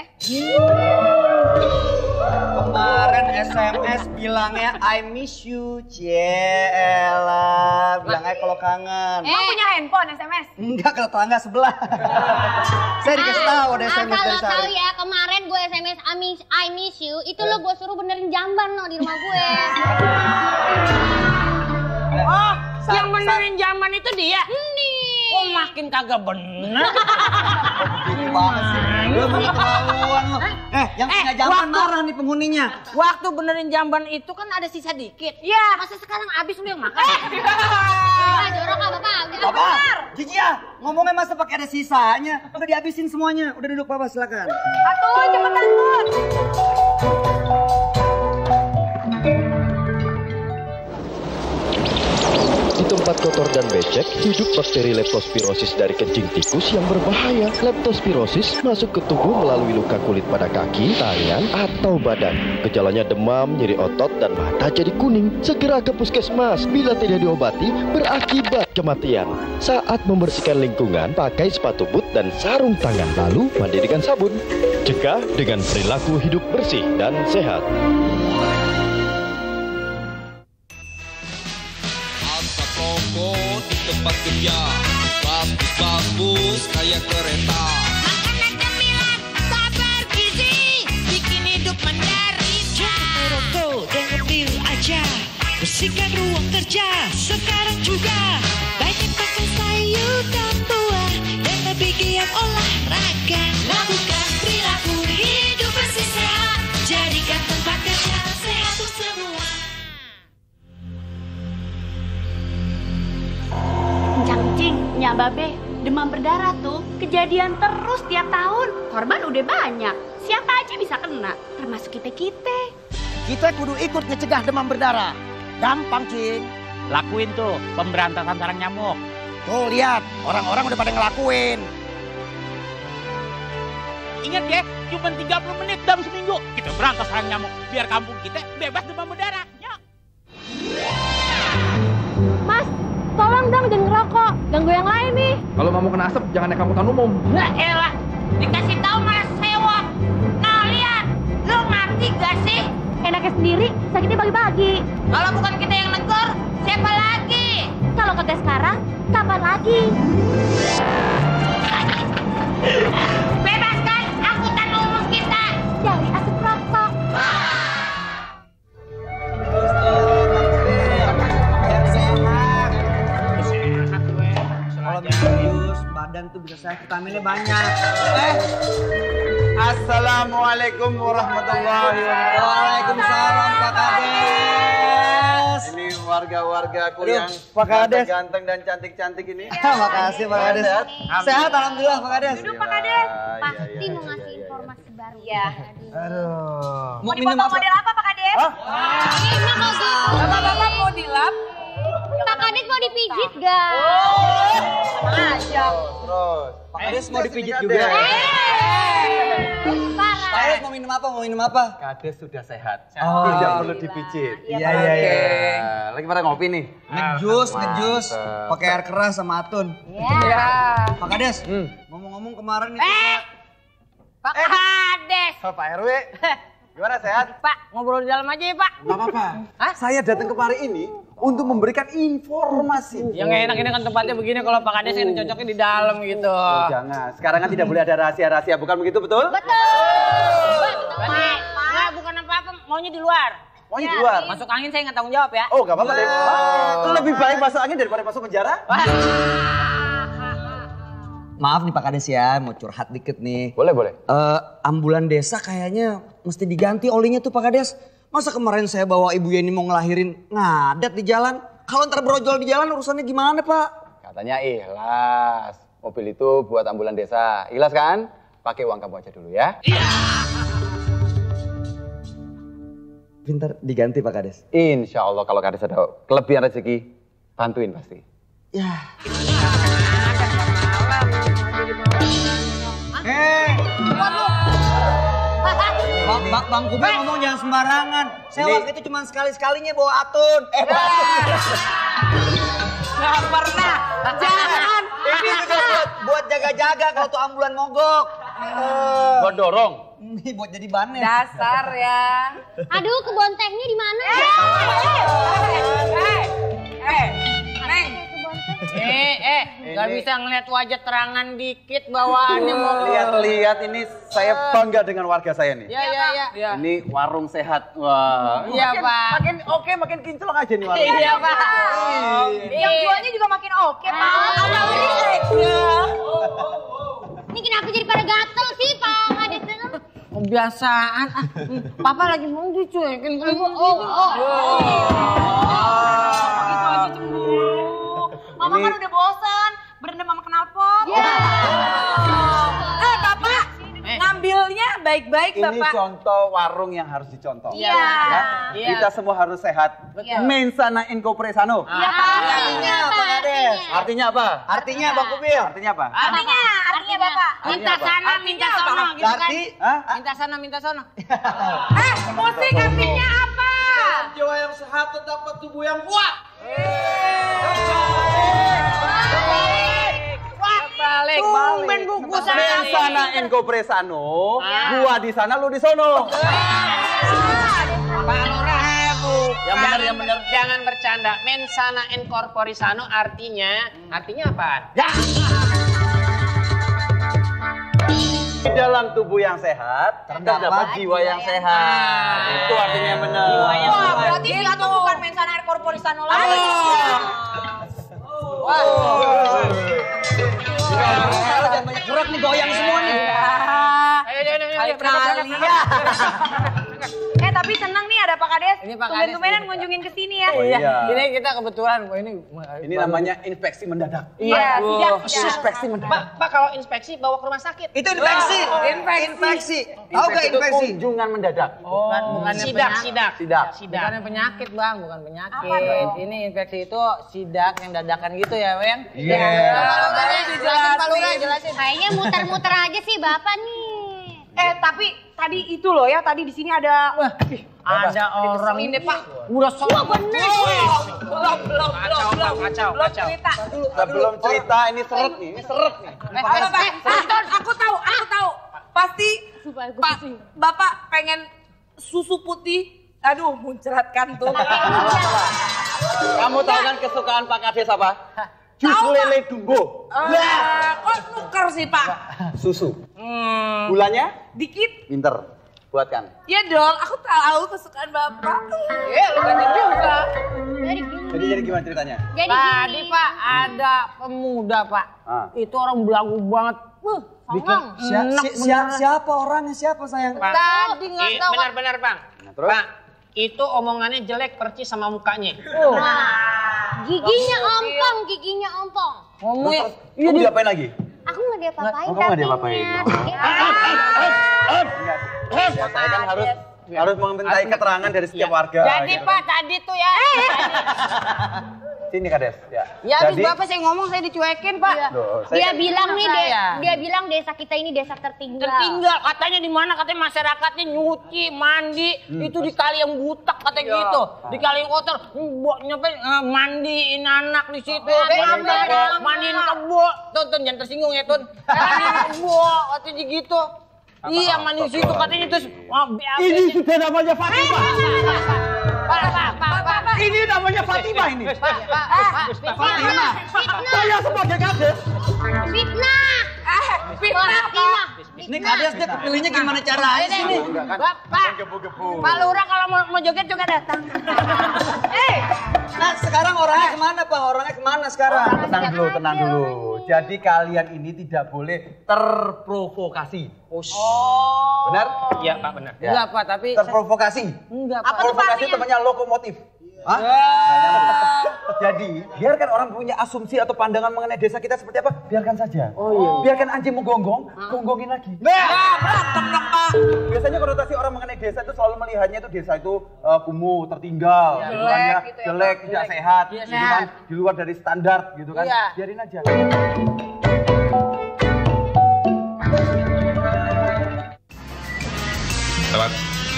Kemarin S M S bilangnya I miss you. Cielah. Bilang aja kalau kangen. Emang punya handphone S M S? Enggak, ke tetangga sebelah. Saya dikasih tahu ada S M S Asal dari lo tahu Sari. ya, kemarin gue S M S I miss, I miss you, itu lo gue suruh benerin jamban lo di rumah gue. Oh, yang benerin zaman itu dia? Nih. Oh, makin kagak bener. Gitu banget sih. Lu mau keterlaluan lu. Eh, yang punya jamban marah nih penghuninya. Waktu benerin jamban itu kan ada sisa dikit. Iya. Masa sekarang abis lu yang makan? Ah, jorok ah, Bapak. Bapak, Cici ya, ngomongnya masa pakai ada sisanya. Udah dihabisin semuanya. Udah duduk Bapak, silakan. Atun, cepetan Tun. Di tempat kotor dan becek, hidup bakteri leptospirosis dari kencing tikus yang berbahaya. Leptospirosis masuk ke tubuh melalui luka kulit pada kaki, tangan, atau badan. Gejalanya demam, nyeri otot, dan mata jadi kuning. Segera ke puskesmas. Bila tidak diobati, berakibat kematian. Saat membersihkan lingkungan, pakai sepatu boot dan sarung tangan. Lalu mandi dengan sabun. Cegah dengan perilaku hidup bersih dan sehat. Rokok di tempat kerja, bagus-bagus kayak kereta. Makanan cemilan tak bergizi, bikin hidup menderita. Jangan merokok dan ngemil aja, bersihkan ruang kerja sekarang juga. Banyak makan sayur dan buah, dan lebih giat olahraga. Lakukan perilaku hidup bersih sehat, jadikan tempat kerja sehat untuk semua. Kencang-kencing, Nyak Babe, demam berdarah tuh kejadian terus tiap tahun. Korban udah banyak, siapa aja bisa kena, termasuk kita-kita. Kita kudu ikut ngecegah demam berdarah. Gampang, Cing. Lakuin tuh pemberantasan sarang nyamuk. Tuh, lihat. Orang-orang udah pada ngelakuin. Ingat ya, cuma tiga puluh menit dalam seminggu. Kita berantas sarang nyamuk, biar kampung kita bebas demam berdarah. Yuk. Mas, tolong dong jangan ngerokok. Ganggu yang lain nih. Kalau mau kena asap, jangan naik angkutan umum. Nah elah, dikasih tahu malah sewot. Nah lihat, lu ngerti gak sih? Enaknya sendiri, sakitnya bagi-bagi. Kalau bukan kita yang negor, siapa lagi? Kalau kagak sekarang, kapan lagi? Bebaskan angkutan umum kita dari asap rokok. Kalau minum badan tuh bisa sehat, vitaminnya banyak. Eh, Assalamualaikum warahmatullahi wabarakatuh. Waalaikumsalam Pak Kades. Ini warga-wargaku Aduh, yang Pak Kades. ganteng dan cantik-cantik ini. Makasih Pak Kades. Sehat? Sehat, alhamdulillah Pak Kades. Duduk Pak Kades. Pasti mau ngasih informasi baru ya. Aduh. Mau dipotong model apa Pak Kades? Ini mau gitu. Bapak-bapak mau dilap? Pak Kades mau dipijit gak? Aja. Terus. Pak Kades mau dipijit juga. Parah. Pak Kades mau minum apa? Mau minum apa? Kades sudah sehat. Oh. Tidak perlu dipijit. Iya, iya, iya. Nah, lagi pada ngopi nih. Ngejus, ngejus. Mantap. Pakai air keras sama Atun. Ya. Pak Kades, Hmm. ngomong-ngomong kemarin itu. Eh, Pak Kades. Oh, Pak R W. Gimana sehat? Pak, ngobrol di dalam aja ya, Pak. Gak apa-apa. Saya datang kemari ini untuk memberikan informasi. Yang enak ini kan tempatnya begini kalau Pak Kades yang cocoknya di dalam gitu. Oh, jangan. Sekarang kan tidak boleh ada rahasia-rahasia, bukan begitu betul? Betul. Berarti, nah, bukan apa-apa, maunya di luar. Maunya di luar. Masuk angin saya nggak tanggung jawab ya. Oh, gak apa-apa deh. Ah, lebih baik masuk angin daripada masuk penjara. Maaf nih Pak Kades ya, mau curhat dikit nih. Boleh, boleh. Eh, ambulan desa kayaknya mesti diganti olinya tuh Pak Kades. Masa kemarin saya bawa Ibu Yeni mau ngelahirin ngadat di jalan? Kalau ntar brojol di jalan urusannya gimana Pak? Katanya ikhlas. Mobil itu buat ambulan desa. Ikhlas kan? Pakai uang kamu aja dulu ya. Iya. Pintar diganti Pak Kades. Insya Allah kalau Kades ada kelebihan rezeki, bantuin pasti. Ya. Hei. Bang, bang, bang Kubi ngomong jangan sembarangan. Saya waktu itu cuma sekali-sekalinya bawa Atun. Eh, Gak pernah. Jangan. Ini juga buat, buat jaga-jaga kalau tuh ambulan mogok. Uh, buat dorong. Ini buat jadi bannya. Dasar ya. Aduh, kebun tehnya di mana? Eh, eh, eh, Neng. Eh, eh, nggak bisa ngeliat wajah terangan dikit bawaannya mau. Lihat-lihat ini saya bangga dengan warga saya nih. Ya, ya, ya. Ini warung sehat. Wah. Iya, Pak. Makin oke, makin kinclong aja nih warung. Iya, Pak. Yang jualnya juga makin oke, Pak. Ini kenapa jadi pada gatel sih, Pak Kades? Kebiasaan. Ah, Papa lagi mau dicuekin. Oh, oh, oh. Gitu aja cemburu. Mama kan udah bosan berendam sama knalpot. Iya. Eh, Bapak, ngambilnya baik-baik, Ini Bapak. contoh warung yang harus dicontoh. Iya. Ya? Iya. Kita semua harus sehat. Betul. Mensana in corpore sano. Iya, Pak. Artinya apa Kades? Artinya apa? Artinya Bang Kubil. Artinya apa? Artinya, artinya Bapak. Minta sana, minta sana gitu kan. Berarti, hah? Minta sana, minta sana. Eh, musik artinya apa? Jiwa yang sehat terdapat tubuh yang kuat. Balik, tumben buku sana. Mensana in corpore sano. Gua di sana, lu di sono. Pak Lurah, yang benar yang benar jangan bercanda. Mensana in corpore sano artinya artinya apa? Ya. Di dalam tubuh yang sehat terdapat jiwa yang sehat. Itu artinya yang benar. Wah, berarti dia tuh bukan mensana air corpore sano lagi. Wah. Jangan banyak gerak nih, goyang semua nih. Ayo, ayo, ayo, ayo, Kali ya. Eh, tapi senang nih ada Pak Kades. Ini Pak Kades. Tumben-tumbenan ngunjungin ke sini ya. Oh, iya. Ini kita kebetulan, oh, ini Ini namanya inspeksi mendadak. Iya, siap. Inspeksi Pak, mendadak. Pak kalau inspeksi bawa ke rumah sakit. Itu infeksi. Infeksi. Infeksi. Tahu gak itu infeksi? kunjungan mendadak. bukan bukan Sidak, sidak. Sidak. Sidak. Bukan penyakit bang, bukan penyakit. Apa dong? Ini infeksi itu sidak yang dadakan gitu ya, Weng? Iya. Jelasin Pak Lurah, jelasin. Kayaknya muter-muter aja sih Bapak nih. Eh, tapi tadi itu loh ya, tadi di sini ada Ada orang ini Pak. udah Wah bener. Belum, belum, Kacau, Pak, kacau, belum kacau. cerita. Sebelum cerita ini seret nih, ini seret nih. Eh, Bapak, Anton, aku tahu, aku tahu. Pasti Pak, Bapak pengen susu putih. Aduh, muncratkan tuh. Kamu tahu kan kesukaan Pak Kades apa? Jus lele dumbo. Eh, kok nuker sih Pak? Susu. Gulanya? Dikit. Pinter. Buatkan. Ya dong, aku tahu kesukaan Bapak. Ya, lu kan juga. Jadi jadi gimana ceritanya? Jadi Tadi gini. Pak ada pemuda Pak. Ah. Itu orang belagu banget. Wah, Bikin songong. si- si- si- siapa orangnya? Siapa sayang? Pak. Tadi nggak Eh, tahu. Pak. benar-benar Bang. Terus? Pak, itu omongannya jelek percis sama mukanya. Nah, giginya ompong, giginya ompong. Ngomongnya, Kamu diapain lagi? Aku nggak diapa-apain Oh, kamu nggak tapi diapa-apain. Nya. Ya, saya kan harus harus memintai keterangan dari setiap warga. jadi gitu. Pak tadi tuh ya. Sini Kades, ya. Ya habis Jadi- Bapak saya ngomong saya dicuekin Pak. Loh, saya Dia kan- bilang nih, de- Saya. dia bilang desa kita ini desa tertinggal. Tertinggal katanya di mana katanya masyarakatnya nyuci, mandi, itu di kali yang butak katanya gitu. Di kali yang kotor, mbok nyampe eh, mandiin anak di situ. Mandiin Mandiin kebo. kebo, mandiin kebo. Tun, Tun, jangan tersinggung ya, Tun. Mandiin kebo, katanya gitu. Iya, mandi di situ katanya terus. Wah, Ini sudah namanya Fatimah. Pak, Pak, Pak, Pak. Ini namanya Fatimah ini. Pak, Pak, Pak. Fatimah. Saya sebagai Kades. Fitnah. Eh, fitnah Fitnah. Ini Kades dia kepilihnya gimana caranya sih nih? Bapak, Pak Lurah kalau mau, mau joget juga datang. Eh, Nah sekarang orangnya kemana Pak? Orangnya kemana sekarang? Tenang dulu, tenang dulu. Jadi kalian ini tidak boleh terprovokasi. Oh. Benar? Iya Pak, benar. Ya. Enggak Pak, tapi... Terprovokasi. Enggak Pak. Provokasi temannya lokomotif. Hah? Jadi, biarkan orang punya asumsi atau pandangan mengenai desa kita seperti apa, biarkan saja. Oh iya. Biarkan anjing menggonggong, gonggongin lagi. Nah, berantem dong Pak. Biasanya konotasi orang mengenai desa itu selalu melihatnya itu desa itu uh, kumuh, tertinggal, Ya, gitu kan ya, jelek gitu ya, jelek, Pak. tidak Jelek. sehat, Iya, gitu sehat. kan, di luar dari standar gitu kan. Iya. Biarin aja. Lewat.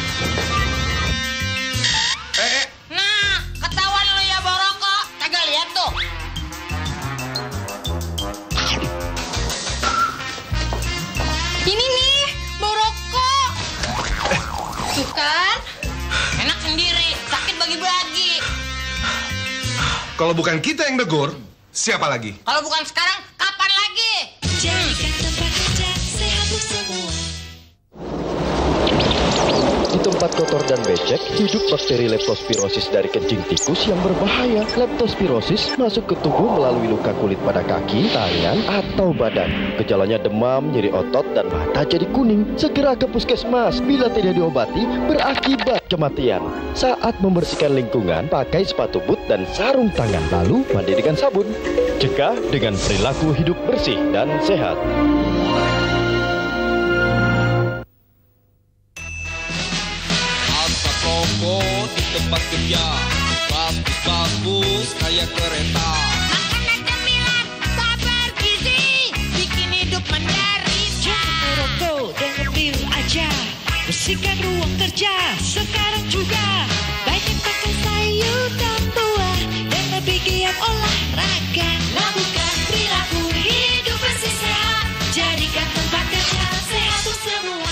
Nah, ketahuan lu ya bawa rokok. Kagak lihat tuh. Ini nih, bawa rokok. Tuh kan, enak sendiri, sakit bagi-bagi. Kalau bukan kita yang negur, siapa lagi? Kalau bukan sekarang, kapan lagi? Jadikan tempat kerja sehat untuk semua. Di tempat kotor dan becek, hidup bakteri leptospirosis dari kencing tikus yang berbahaya. Leptospirosis masuk ke tubuh melalui luka kulit pada kaki, tangan, atau badan. Gejalanya demam, nyeri otot, dan mata jadi kuning. Segera ke puskesmas. Bila tidak diobati, berakibat kematian. Saat membersihkan lingkungan, pakai sepatu boot dan sarung tangan. Lalu mandi dengan sabun. Cegah dengan perilaku hidup bersih dan sehat. Rokok di tempat kerja, bagus-bagus kayak kereta. Makanan cemilan, sabar gizi, bikin hidup menderita. Jangan merokok dan ngemil aja, bersihkan ruang kerja sekarang juga. Banyak makan sayur dan buah, dan lebih giat olahraga. Lakukan perilaku hidup bersih sehat, jadikan tempat kerja sehat untuk semua.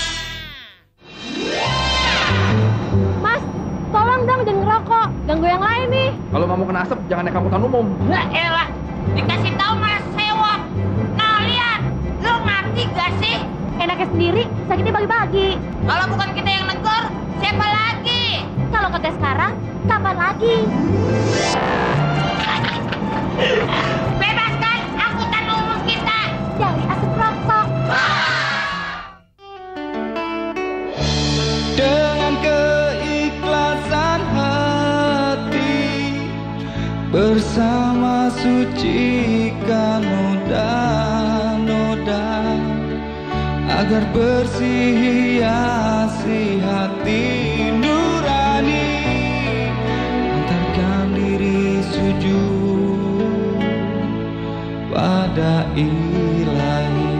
Tolong dong jangan ngerokok, ganggu yang lain nih. Kalau nggak mau kena asap, jangan naik angkutan umum. Nah elah, dikasih tahu malah sewot. Nah lihat, lu ngerti gak sih? Enaknya sendiri, sakitnya bagi-bagi. Kalau bukan kita yang negor, siapa lagi? Kalau kagak sekarang, kapan lagi? Bebaskan angkutan umum kita dari asap rokok. Dengan keikhlasan hati, bersama sucikan noda-noda, agar bersih hiasi hati nurani, antarkan diri sujud pada ilahi.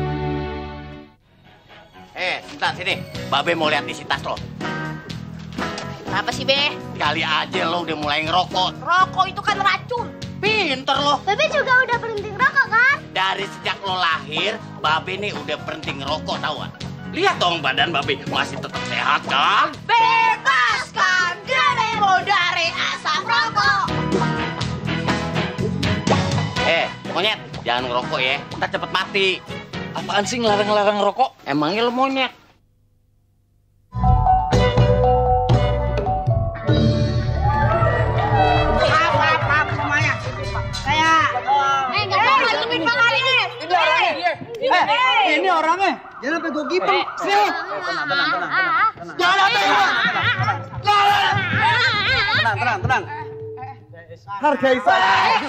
Eh, sebentar sini. Babe mau lihat isi tas lo. Apa sih Be? Kali aja lo udah mulai ngerokok. Rokok itu kan racun. Pinter lo. Babe juga udah berhenti ngerokok kan? Dari sejak lo lahir, Babe nih udah berhenti ngerokok tau gak? Lihat dong badan Babe masih tetap sehat kan? Bebaskan dirimu dari asap rokok. Eh, monyet, jangan ngerokok ya. Ntar cepet mati. Apaan sih ngelarang-ngelarang ngerokok? Emangnya lo monyet? Ini orangnya. Jangan sampai gue gibeng. Sini. Tenang, tenang, tenang, tenang. Jangan sampai gue. Tenang, tenang, tenang. Hargai saya.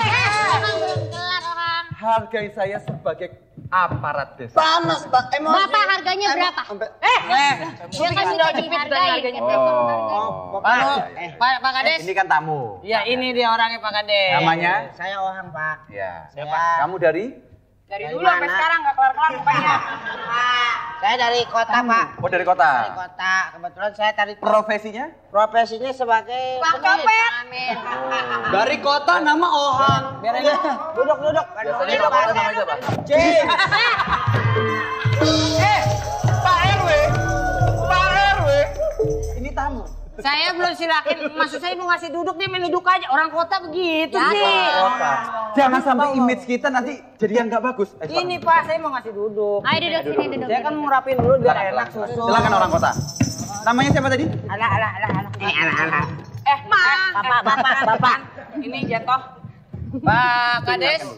Hargai saya sebagai aparat desa. Panas, Pak. Emosi. Bapak harganya berapa? Eh, Dia kan minta dihargai. Oh, Pak, Pak, Pak Kades. Ini kan tamu. Ya ini dia orangnya Pak Kades. Namanya? Saya orang, Pak. Ya. Siapa? Kamu dari? Dari dulu sampai sekarang nggak kelar-kelar rupanya. Saya dari kota, Pak. Oh, dari kota. Dari kota. Kebetulan saya tadi Profesinya? profesinya sebagai Pak Copet. dari kota nama Ohang. Biar aja. duduk duduk. Biasanya Bapak namanya siapa? Cing. Eh, Pak R W. Pak R W. Ini tamu. Saya belum silakin, maksud saya mau ngasih duduk, dia main duduk aja. Orang kota begitu Ya, sih. Kota. Jangan sampai image kita nanti jadi yang nggak bagus. Eh, Ini Pak, saya mau ngasih duduk. Ayo duduk sini, duduk. Saya kan mau rapin dulu biar enak susu. Silakan orang kota. Namanya siapa tadi? Alah, alah, alah, alah. Eh, anak-anak. Eh, Ma. Bapak, bapak, bapak. Ini jatuh. Pak Kades,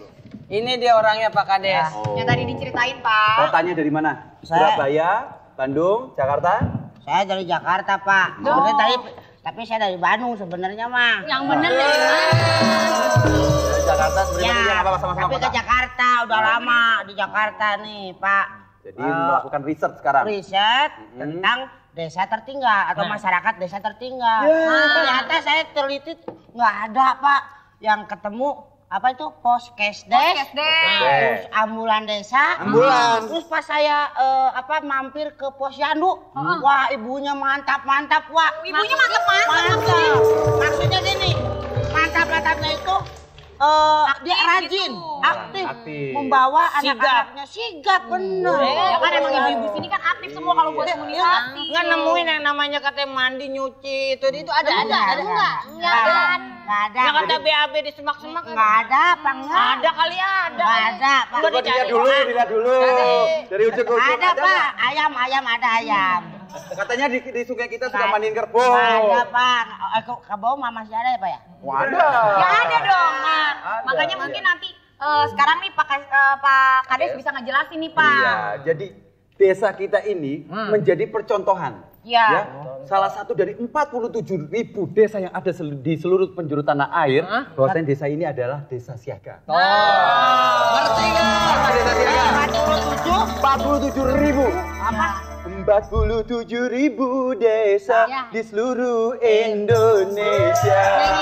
Ini dia orangnya Pak Kades. Oh. Yang tadi diceritain Pak. Kotanya dari mana? Saya- Surabaya, Bandung, Jakarta? Saya dari Jakarta, Pak. Sebenarnya tadi, tapi saya dari Bandung sebenarnya mah. Yang bener dari mana? Dari Jakarta sebenarnya Ya, dia apa sama-sama tapi ke kota? Jakarta, udah lama di Jakarta nih, Pak. Jadi Eh, melakukan riset sekarang. Riset tentang desa tertinggal atau Nah. masyarakat desa tertinggal. Ya. Nah, ternyata saya teliti nggak ada, Pak, yang ketemu apa itu poskesdes, Poskesdes. nah, terus ambulan desa, Ambulan. terus pas saya eh, apa mampir ke posyandu, wah ibunya mantap mantap, wah. Ibunya Maksudnya- mantap-mantap mantap. Maksudnya gini, mantap mantapnya itu eh, dia rajin, aktif, Aktif. membawa Sigap. anak-anaknya sigap bener. Ya kan emang ibu-ibu sini kan aktif semua kalau buat imunisasi. Nggak nemuin yang namanya katanya mandi, nyuci, itu itu ada ada Enggak, ada enggak. Nggak ada. Nggak ada. Yang kata B A B di semak-semak Nggak ada, Pak. Nggak. Ada kali ada. Nggak ada, Pak. Coba dilihat dulu, dilihat dulu. Dari ujung ke ujung. Ada, Pak. Ayam, ayam, ada ayam. Katanya di, di sungai kita sudah mandiin kerbau. Nggak ada, Pak. Eh, ke, ke bawah mah masih ada ya, Pak ya? Wadah. Ya ada dong. Nah, Ada. makanya mungkin nanti eh, sekarang nih Pak Kas- eh, Pak Kades bisa ngejelasin nih Pak. Iya, jadi desa kita ini menjadi percontohan. Iya. Ya, salah satu dari empat puluh tujuh ribu desa yang ada sel- di seluruh penjuru tanah air, bahwasanya desa ini adalah desa siaga. Oh. Ngerti nggak? Desa siaga. empat puluh tujuh. empat puluh tujuh ribu. Apa? empat puluh tujuh ribu desa Ya. di seluruh Indonesia.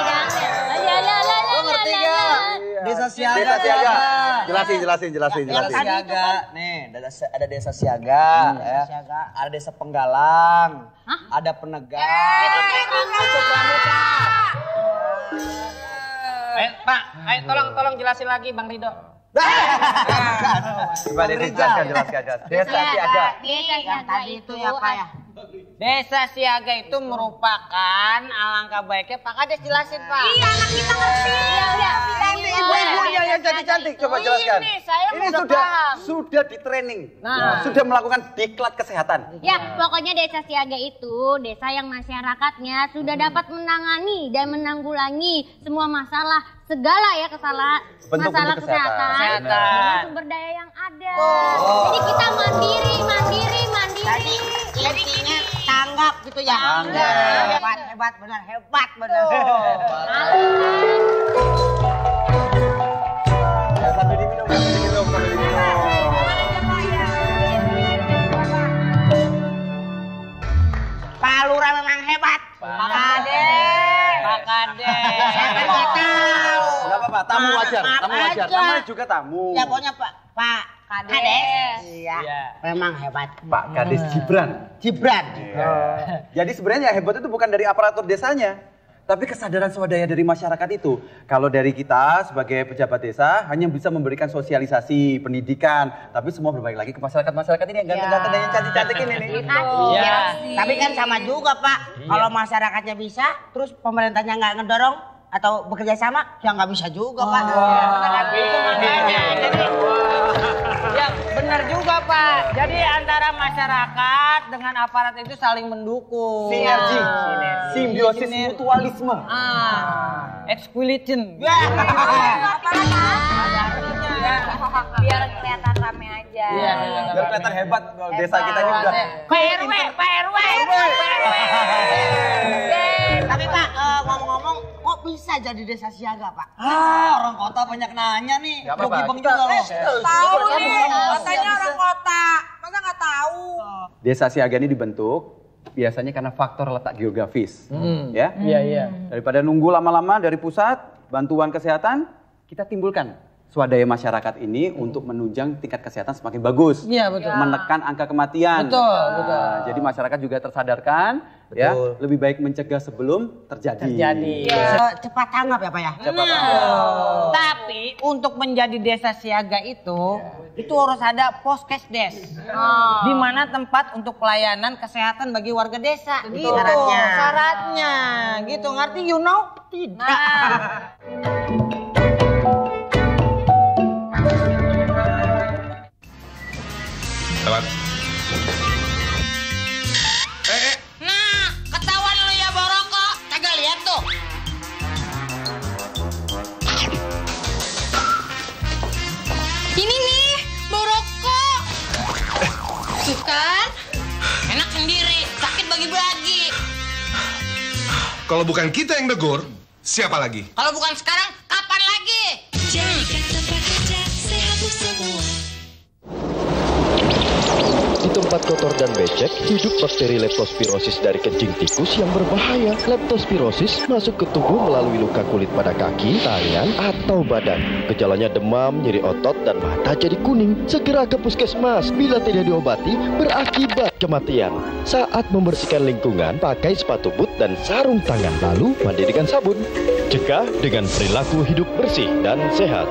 Lo ngerti nggak? Desa siaga. Desa siaga. ada. Jelasin, jelasin, jelasin, Desa jelasin. siaga, nih ada, ada desa siaga, Hmm, ya. desa siaga. Ada desa penggalang, ada penegak. Eh, Pak, ayo tolong tolong jelasin lagi Bang Rido. Coba dijelaskan, jelaskan, jelaskan. Desa siaga. Desa Yang tadi itu ya, Pak ya? Desa siaga itu merupakan alangkah baiknya Pak Kades jelasin Pak. Iya, anak kita ngerti. Iya, udah. Ini ibu-ibunya yang cantik-cantik, coba jelaskan. Ini saya Ini udah sudah paham. sudah di training, Nah. sudah melakukan diklat kesehatan. Ya, pokoknya desa siaga itu desa yang masyarakatnya sudah dapat menangani dan menanggulangi semua masalah, segala ya kesalahan, Bentuk-bentuk masalah kesehatan. kesehatan, Kesehatan. dengan sumber daya yang ada. Jadi kita mandiri, mandiri, mandiri. Jadi intinya tanggap gitu ya. Tanggap. Hebat, hebat, benar, hebat, benar. Ya, sambil diminum, sambil diminum, sambil diminum. Pak Lurah memang hebat. Pak Kades. Pak Kades. Saya kan nggak tahu. Enggak apa-apa, tamu Maaf, wajar, maaf tamu wajar. aja. Namanya juga tamu. Ya pokoknya Pak Pak Kades. Iya. Iya. Memang hebat. Pak Kades Gibran. Gibran. Iya. Jadi sebenarnya yang hebat itu bukan dari aparatur desanya, tapi kesadaran swadaya dari masyarakat itu. Kalau dari kita sebagai pejabat desa hanya bisa memberikan sosialisasi, pendidikan, tapi semua berbalik lagi ke masyarakat-masyarakat ini yang ganteng-ganteng dan yang cantik-cantik ini nih. Iya. Tapi kan sama juga Pak. Kalau masyarakatnya bisa, terus pemerintahnya nggak ngedorong atau bekerja sama, ya nggak bisa juga Pak. Itu makanya. Jadi ya benar juga Pak. Jadi antara masyarakat dengan aparat itu saling mendukung. Sinergi, Sinergi. simbiosis mutualisme. Ah, equilibrium. Biar kelihatan rame aja. Iya, Biar kelihatan hebat kalau desa kita ini udah. Pak R W, Pak R W, Pak R W. Tapi Pak, eh, ngomong-ngomong, kok bisa jadi desa siaga Pak? Ah, orang kota banyak nanya nih. Nggak apa-apa. Bang juga loh. Tahu nih, katanya orang kota. Masa nggak tahu? Desa siaga ini dibentuk biasanya karena faktor letak geografis. Hmm. Ya. Iya, iya. Daripada nunggu lama-lama dari pusat, bantuan kesehatan, kita timbulkan swadaya masyarakat ini untuk menunjang tingkat kesehatan semakin bagus. Iya, betul. Menekan angka kematian. Betul, Nah, betul. Jadi masyarakat juga tersadarkan, ya, lebih baik mencegah sebelum terjadi. Terjadi. Eh, cepat tanggap ya Pak ya? Cepat. Nah, tapi untuk menjadi desa siaga itu, itu harus ada poskesdes, di mana tempat untuk pelayanan kesehatan bagi warga desa. Gitu. Syaratnya. Syaratnya, gitu. Ngerti? You know? Tidak. Lewat. Nah, ketahuan lu ya Boroko. Kagak lihat tuh. kalau bukan kita yang negur, siapa lagi? Kalau bukan sekarang, kapan lagi? Jadikan tempat kerja sehat untuk semua. Di tempat kotor dan becek, hidup bakteri leptospirosis dari kencing tikus yang berbahaya. Leptospirosis masuk ke tubuh melalui luka kulit pada kaki, tangan, atau badan. Gejalanya demam, nyeri otot, dan mata jadi kuning. Segera ke puskesmas. Bila tidak diobati, berakibat kematian. Saat membersihkan lingkungan, pakai sepatu boot dan sarung tangan. Lalu mandi dengan sabun. Cegah dengan perilaku hidup bersih dan sehat.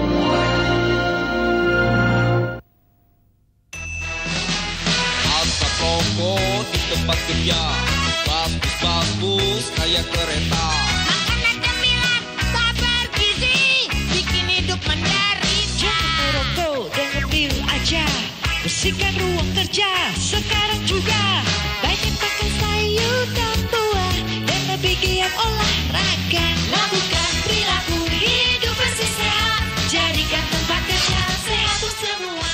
Rokok di tempat kerja, bagus-bagus kayak kereta. Makanan cemilan, sabar gizi, bikin hidup menderita. Jangan merokok dengan pil aja, bersihkan ruang kerja sekarang juga. Banyak makan sayur dan buah, dan lebih giat olahraga. Lakukan perilaku hidup bersih sehat, jadikan tempat kerja sehat untuk semua.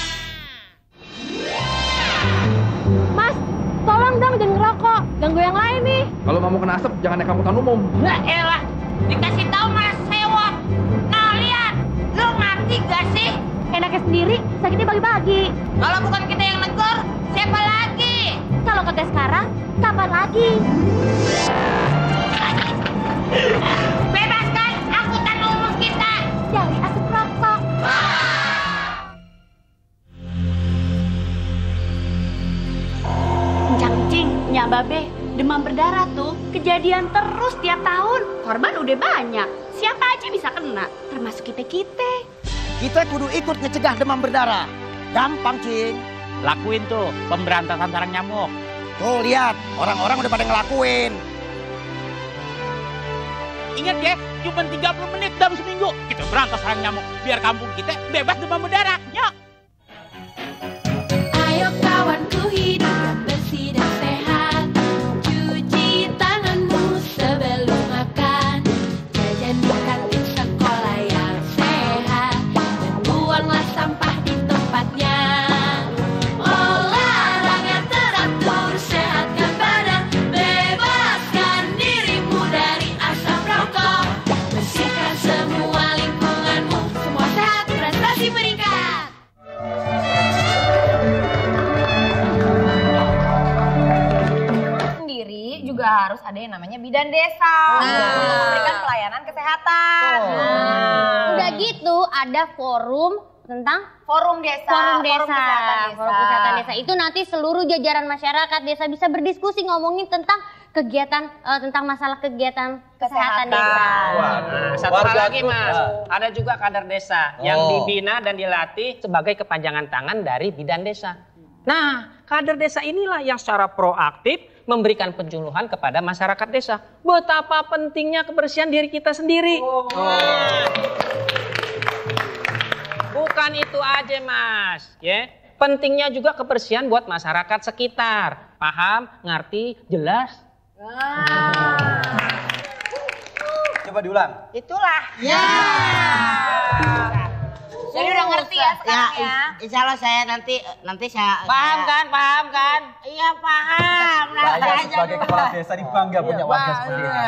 Tolong dong jangan ngerokok, ganggu yang lain nih. Kalau nggak mau kena asap, jangan naik angkutan umum. Nah elah, dikasih tahu malah sewot. Nah lihat, lu ngerti gak sih? Enaknya sendiri, sakitnya bagi-bagi. Kalau bukan kita yang negor, siapa lagi? Kalau kagak sekarang, kapan lagi? Bebaskan angkutan umum kita dari asap rokok. Cing, Nyak Babe, demam berdarah tuh kejadian terus tiap tahun. Korban udah banyak. Siapa aja bisa kena, termasuk kita-kita. Kita kudu ikut ngecegah demam berdarah. Gampang, Cing. Lakuin tuh pemberantasan sarang nyamuk. Tuh lihat, orang-orang udah pada ngelakuin. Ingat ya, cuma tiga puluh menit dalam seminggu kita berantas sarang nyamuk. Biar kampung kita bebas demam berdarah. Yuk. Ayo kawanku hidup bersih dan sehat. Cuci tanganmu sebelum makan. Jajan di kantin sekolah yang sehat. Dan buanglah sampah di tempatnya. Olahraga teratur, sehatkan badan. Bebaskan dirimu dari asap rokok. Bersihkan semua lingkunganmu. Semua sehat, prestasi meningkat. Juga harus ada yang namanya bidan desa untuk memberikan pelayanan kesehatan. Nah. Udah gitu ada forum tentang forum desa, forum desa, forum kesehatan desa. Forum kesehatan desa. Itu nanti seluruh jajaran masyarakat desa bisa berdiskusi ngomongin tentang kegiatan uh, tentang masalah kegiatan kesehatan, kesehatan desa. Nah, satu hal lagi Mas, ada juga kader desa oh. yang dibina dan dilatih sebagai kepanjangan tangan dari bidan desa. Nah, kader desa inilah yang secara proaktif memberikan penyuluhan kepada masyarakat desa. Betapa pentingnya kebersihan diri kita sendiri. Oh. Nah, bukan itu aja Mas, ya. Pentingnya juga kebersihan buat masyarakat sekitar. Paham, ngerti, jelas? Ah. Coba diulang. Itulah. Ya. Jadi udah ngerti ya sekarang ya. ya. Insya Allah saya nanti nanti saya paham saya... kan, paham kan? Iya paham. Saya sebagai kepala desa ini bangga punya warga seperti ini.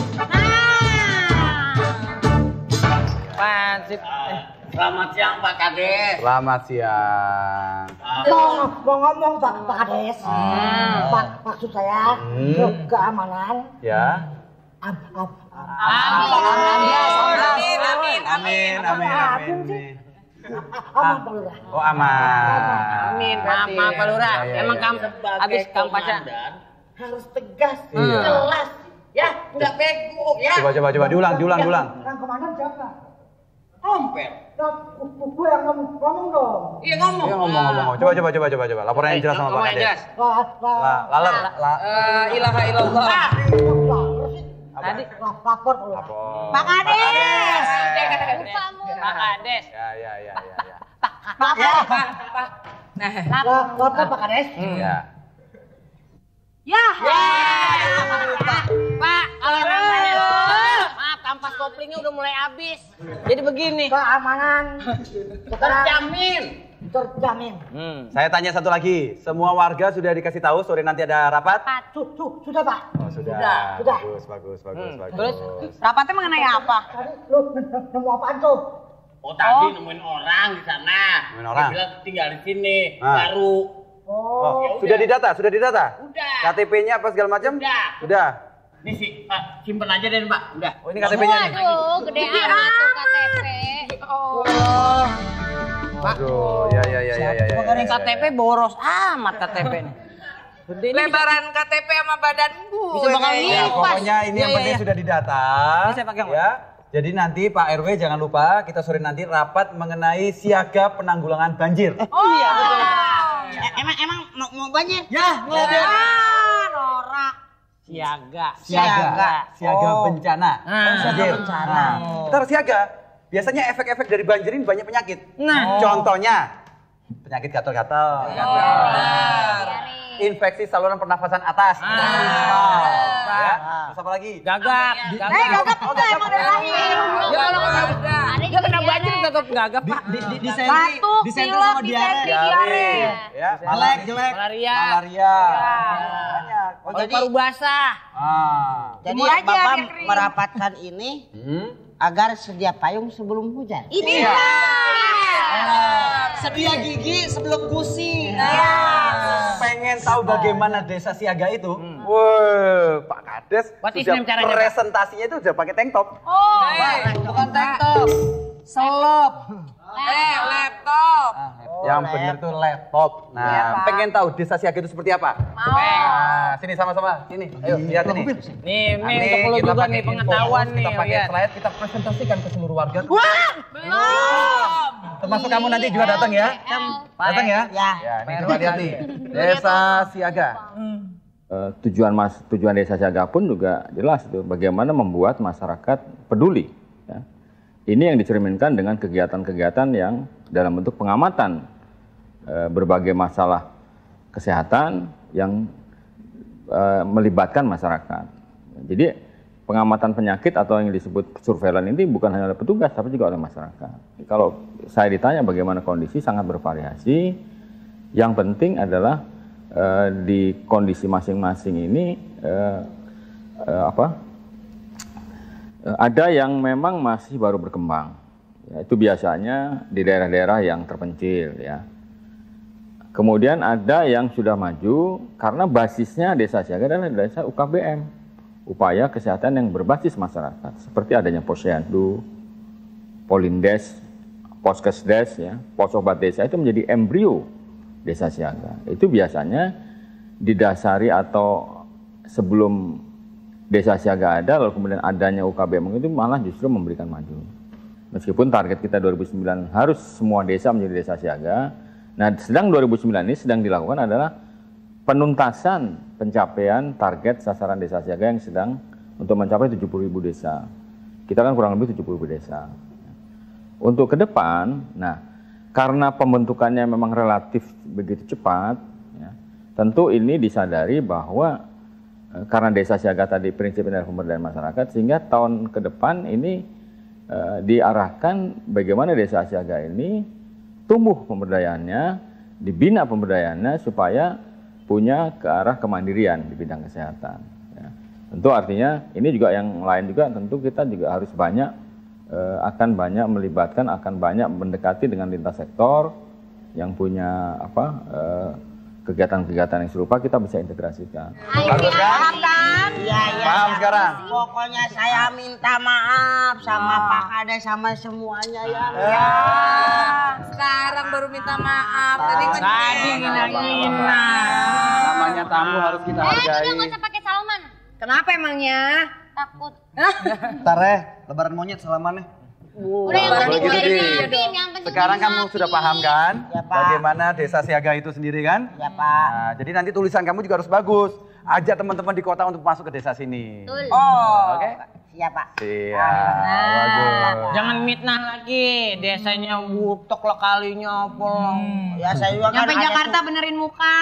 Pansip. Selamat siang Pak Kades. Selamat siang. Mau, mau ngomong Pak Pak Kades. Hmm. Pak maksud saya hmm. ke keamanan. Ya. Am, am, amin. Amin. Amin. Amin. Amin. Amin. Aman Pak Lurah. Oh aman. Amin. Maaf, maaf Pak Lurah. Ya, ya, Emang ya. kamu habis kamu pacar harus tegas, iya. jelas, ya, nggak bego, ya. Coba coba coba diulang, diulang, diulang. Kang komandan siapa? Ompet. Gue yang ngomong, ngomong dong. Iya ngomong. Iya ngomong, ngomong. Coba coba coba coba coba. Laporan yang jelas sama Pak Kades. La, laler, la. Eh, ilaha illallah. Tadi lapor Pak Kades. Pak Kades. Ya ya ya ya. Pak Pak Pak. Nah, lapor Pak Kades. Ya. Ya. Pak, Pak, alarmnya. Maaf, kampas koplingnya udah mulai habis. Jadi begini. Keamanan terjamin. Terjamin. Hmm. Saya tanya satu lagi, semua warga sudah dikasih tahu sore nanti ada rapat? Sudah, sudah Pak. Oh sudah. Sudah. Bagus, bagus, bagus, Hmm. bagus. Terus rapatnya mengenai apa? Tadi lu nemu apaan tuh? Oh tadi nemuin orang di sana. Nemuin orang? Dia bilang tinggal di sini, Ah. baru. Oh, sudah didata, sudah didata? Udah. K T P-nya apa segala macam? Udah. Udah. Ini sih, Pak, simpen aja deh Pak. Udah. Oh ini K T P-nya nih. Waduh, gede amat tuh K T P. Oh. Aduh, ya ya ya ya ya. ya, Makanya ya, K T P boros amat K T P nih. Lebaran K T P sama badan gue. Bisa bakal kayaknya. Ya, Pas. pokoknya ini Iya, yang iya, penting iya. sudah didata. Ini saya pakai, Mas. Ya. Jadi nanti Pak R W jangan lupa kita sore nanti rapat mengenai siaga penanggulangan banjir. Oh iya betul. Eh, Emang emang mau, mau banjir? Ya, mau banjir. Ah, norak. Siaga. Siaga. Siaga Oh. bencana. Nah, Banjir. bencana. Nah, kita harus siaga. Biasanya efek-efek dari banjir ini banyak penyakit. Nah. Contohnya penyakit gatal-gatal. Gatal. Infeksi saluran pernafasan atas. Ya. Terus apa lagi? Gagap. Eh, gagap enggak emang dari lahir. Dia kalau dia kena banjir tetap gagap Pak. Di, di, di Batuk, di pilek, sama diare. disentri, diare. Ya, Jelek, jelek. Malaria. malaria. Banyak. Otot paru basah. Ah. Jadi Jemur aja Bapak biar kering. merapatkan ini Hmm? agar sedia payung sebelum hujan. Ini Iya. Sedia gigi sebelum gusi. Pengen tahu bagaimana desa siaga itu? Wah, Pak Kades What is sudah name caranya, Pak? presentasinya itu udah pakai tank top. Oh, Bukan tank top. Selop. Eh, laptop. Yang bener tuh laptop. Nah, Iya, Pak. pengen tahu desa siaga itu seperti apa? Mau. Nah, sini sama-sama. Sini. Ayo, lihat ini. Nih, Nah, nih untuk lu kita juga pakai nih info, pengetahuan nih. Kita pakai Lihat. slide, kita presentasikan ke seluruh warga. Wah! Belum. Termasuk kamu nanti juga datang ya. Datang ya? Ya. Ya, ini coba lihat nih. Desa siaga. Eh, tujuan mas tujuan desa siaga pun juga jelas itu bagaimana membuat masyarakat peduli. Ya. Ini yang dicerminkan dengan kegiatan-kegiatan yang dalam bentuk pengamatan eh, berbagai masalah kesehatan yang eh, melibatkan masyarakat. Jadi pengamatan penyakit atau yang disebut surveillance ini bukan hanya oleh petugas tapi juga oleh masyarakat. Kalau saya ditanya bagaimana kondisi sangat bervariasi. Yang penting adalah Uh, di kondisi masing-masing ini uh, uh, apa uh, ada yang memang masih baru berkembang ya, itu biasanya di daerah-daerah yang terpencil ya. Kemudian ada yang sudah maju karena basisnya desa siaga adalah desa U K B M, upaya kesehatan yang berbasis masyarakat seperti adanya posyandu, polindes, poskesdes ya, pos obat desa itu menjadi embrio desa siaga. Itu biasanya didasari atau sebelum desa siaga ada lalu kemudian adanya U K B M itu malah justru memberikan maju. Meskipun target kita dua ribu sembilan harus semua desa menjadi desa siaga. Nah, sedang dua ribu sembilan ini sedang dilakukan adalah penuntasan pencapaian target sasaran desa siaga yang sedang untuk mencapai tujuh puluh ribu desa. Kita kan kurang lebih tujuh puluh ribu desa. Untuk ke depan, nah karena pembentukannya memang relatif begitu cepat, ya, tentu ini disadari bahwa e, karena desa siaga tadi prinsipnya adalah pemberdayaan masyarakat, sehingga tahun ke depan ini e, diarahkan bagaimana desa siaga ini tumbuh pemberdayaannya, dibina pemberdayaannya supaya punya ke arah kemandirian di bidang kesehatan. Ya. Tentu artinya ini juga yang lain juga tentu kita juga harus banyak akan banyak melibatkan, akan banyak mendekati dengan lintas sektor yang punya apa kegiatan-kegiatan yang serupa kita bisa integrasikan. Bagus kan? Iya, iya. Paham ya. sekarang? Pokoknya saya minta maaf sama Pak Kades sama semuanya ya. Ya, sekarang baru minta maaf. Tadi kan Tadi ngina-ngina. Namanya tamu harus kita Eh, hargai. udah nggak usah pakai salaman. Kenapa emangnya? Takut. Ntar ya, lebaran monyet salamannya. Udah yang Kalau penting gitu, udah Di. disiapin, yang penting Sekarang kamu disiapin. sudah paham kan? Ya, Pak. Bagaimana desa siaga itu sendiri kan? Ya, Pak. Nah, jadi nanti tulisan kamu juga harus bagus. Ajak teman-teman di kota untuk masuk ke desa sini. Betul. Oh, oke. Siap, Pak. Siap. Bagus. Jangan mitnah lagi, desanya butek lah kalinya apa. Ya saya juga kan Nyampe ada Jakarta tuh- benerin muka.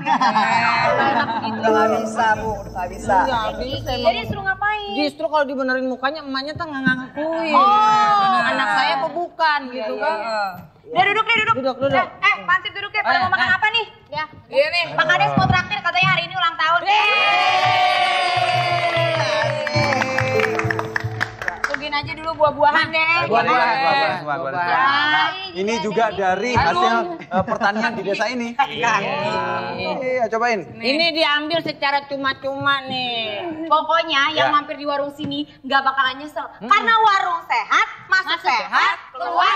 Udah nggak bisa bu, nggak bisa. Nggak bisa, emang. Jadi suruh ngapain? Justru kalau dibenerin mukanya emaknya tuh nggak ngakuin. Oh. Anak saya apa bukan gitu kan. Udah duduk deh, duduk. Duduk, duduk. Eh, eh Pansip duduk deh. Pada Eh, mau makan eh. apa nih? Ya. Iya nih. Pak Kades mau traktir katanya hari ini ulang tahun. Tungguin aja dulu buah-buahan deh. Buah-buahan, buah-buahan, buah-buahan. Buah. Ini juga dari hasil eh, pertanian di desa ini. Iya, cobain. Ini diambil secara cuma-cuma nih. Pokoknya yang Ya. mampir di warung sini nggak bakalan nyesel. Karena warung sehat, masuk, sehat, keluar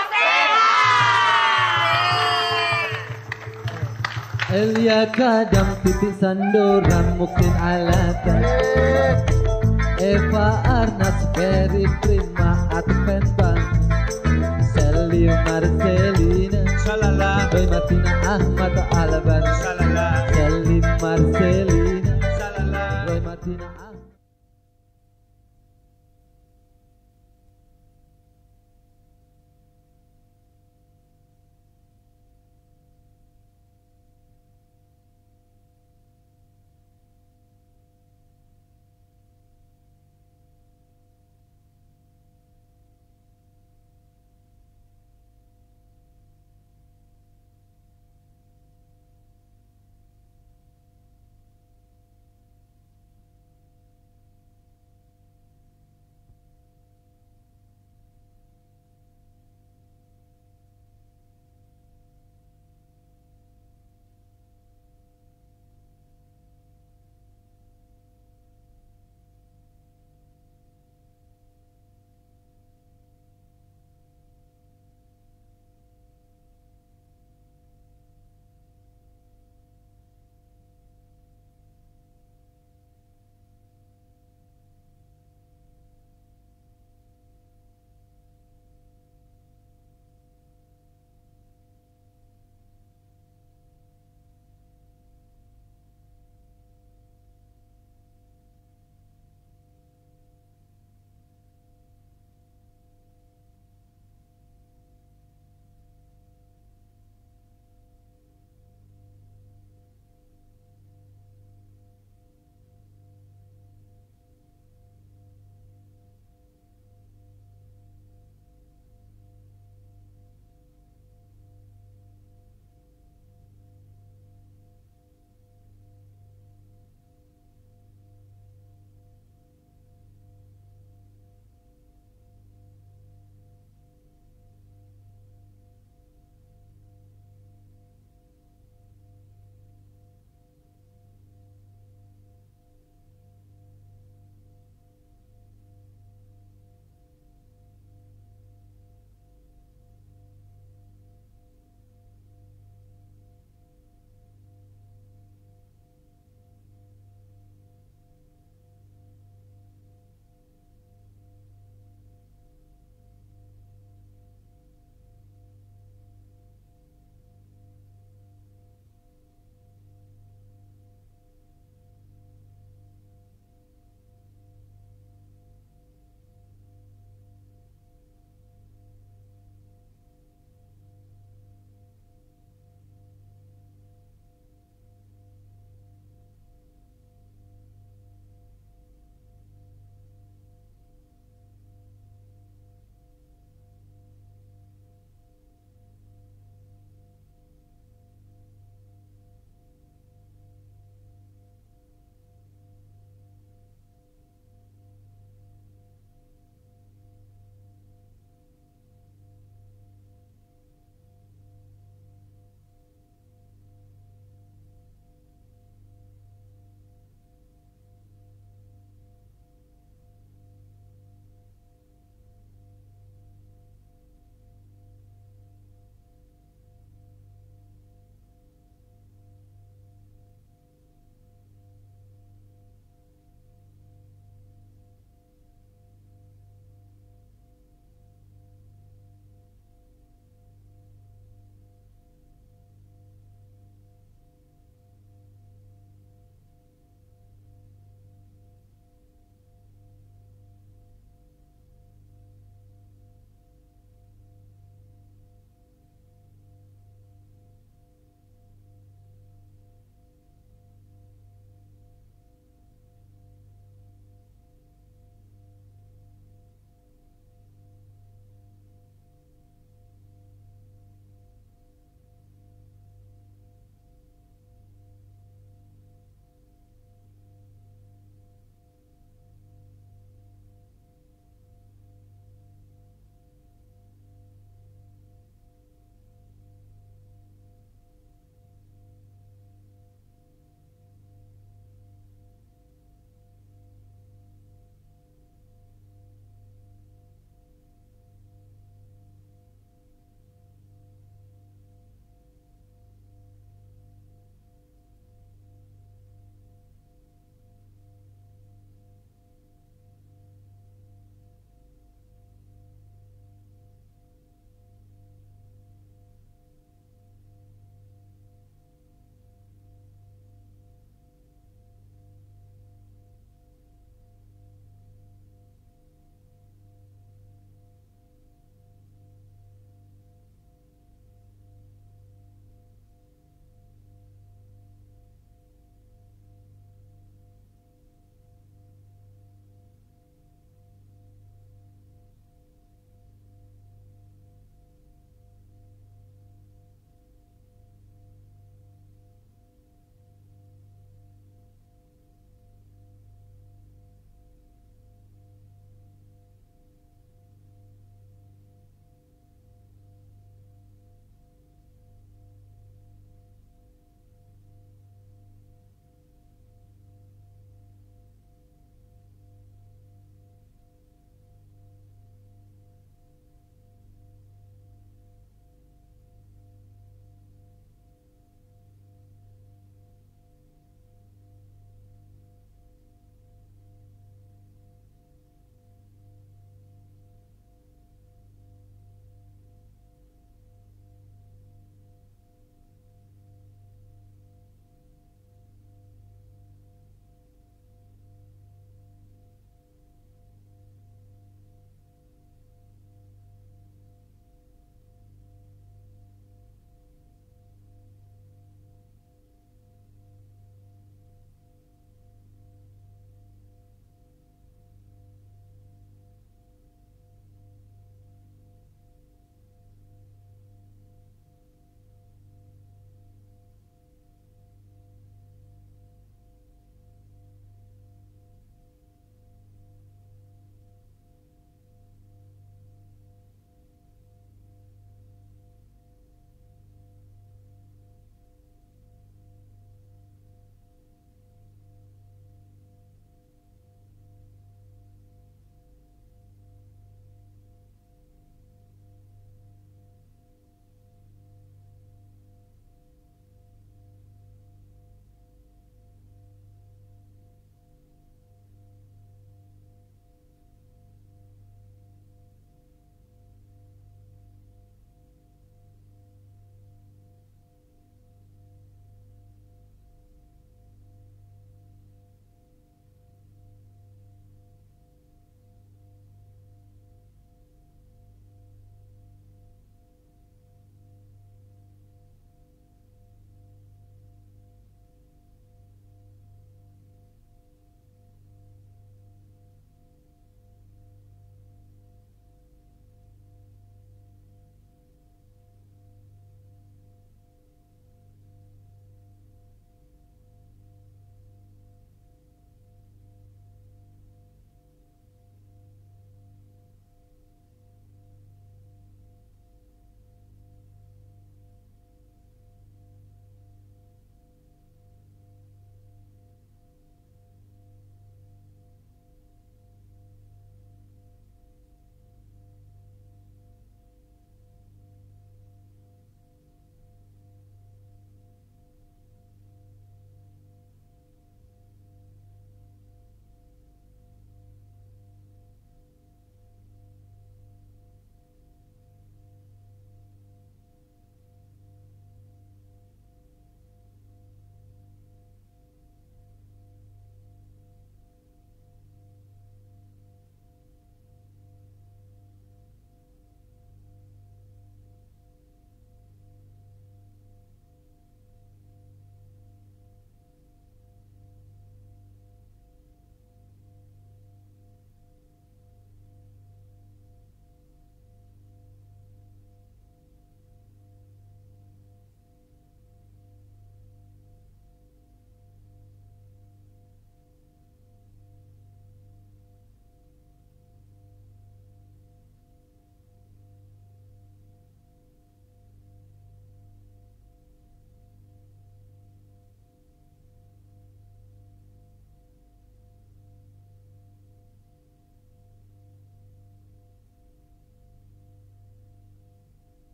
Elia kadang titik sandoran mungkin alatan Eva Arnas Ferry Prima Advent Bang Sally Marcelina Shalala Roy Martina Ahmad Alban Shalala Sally Marcelina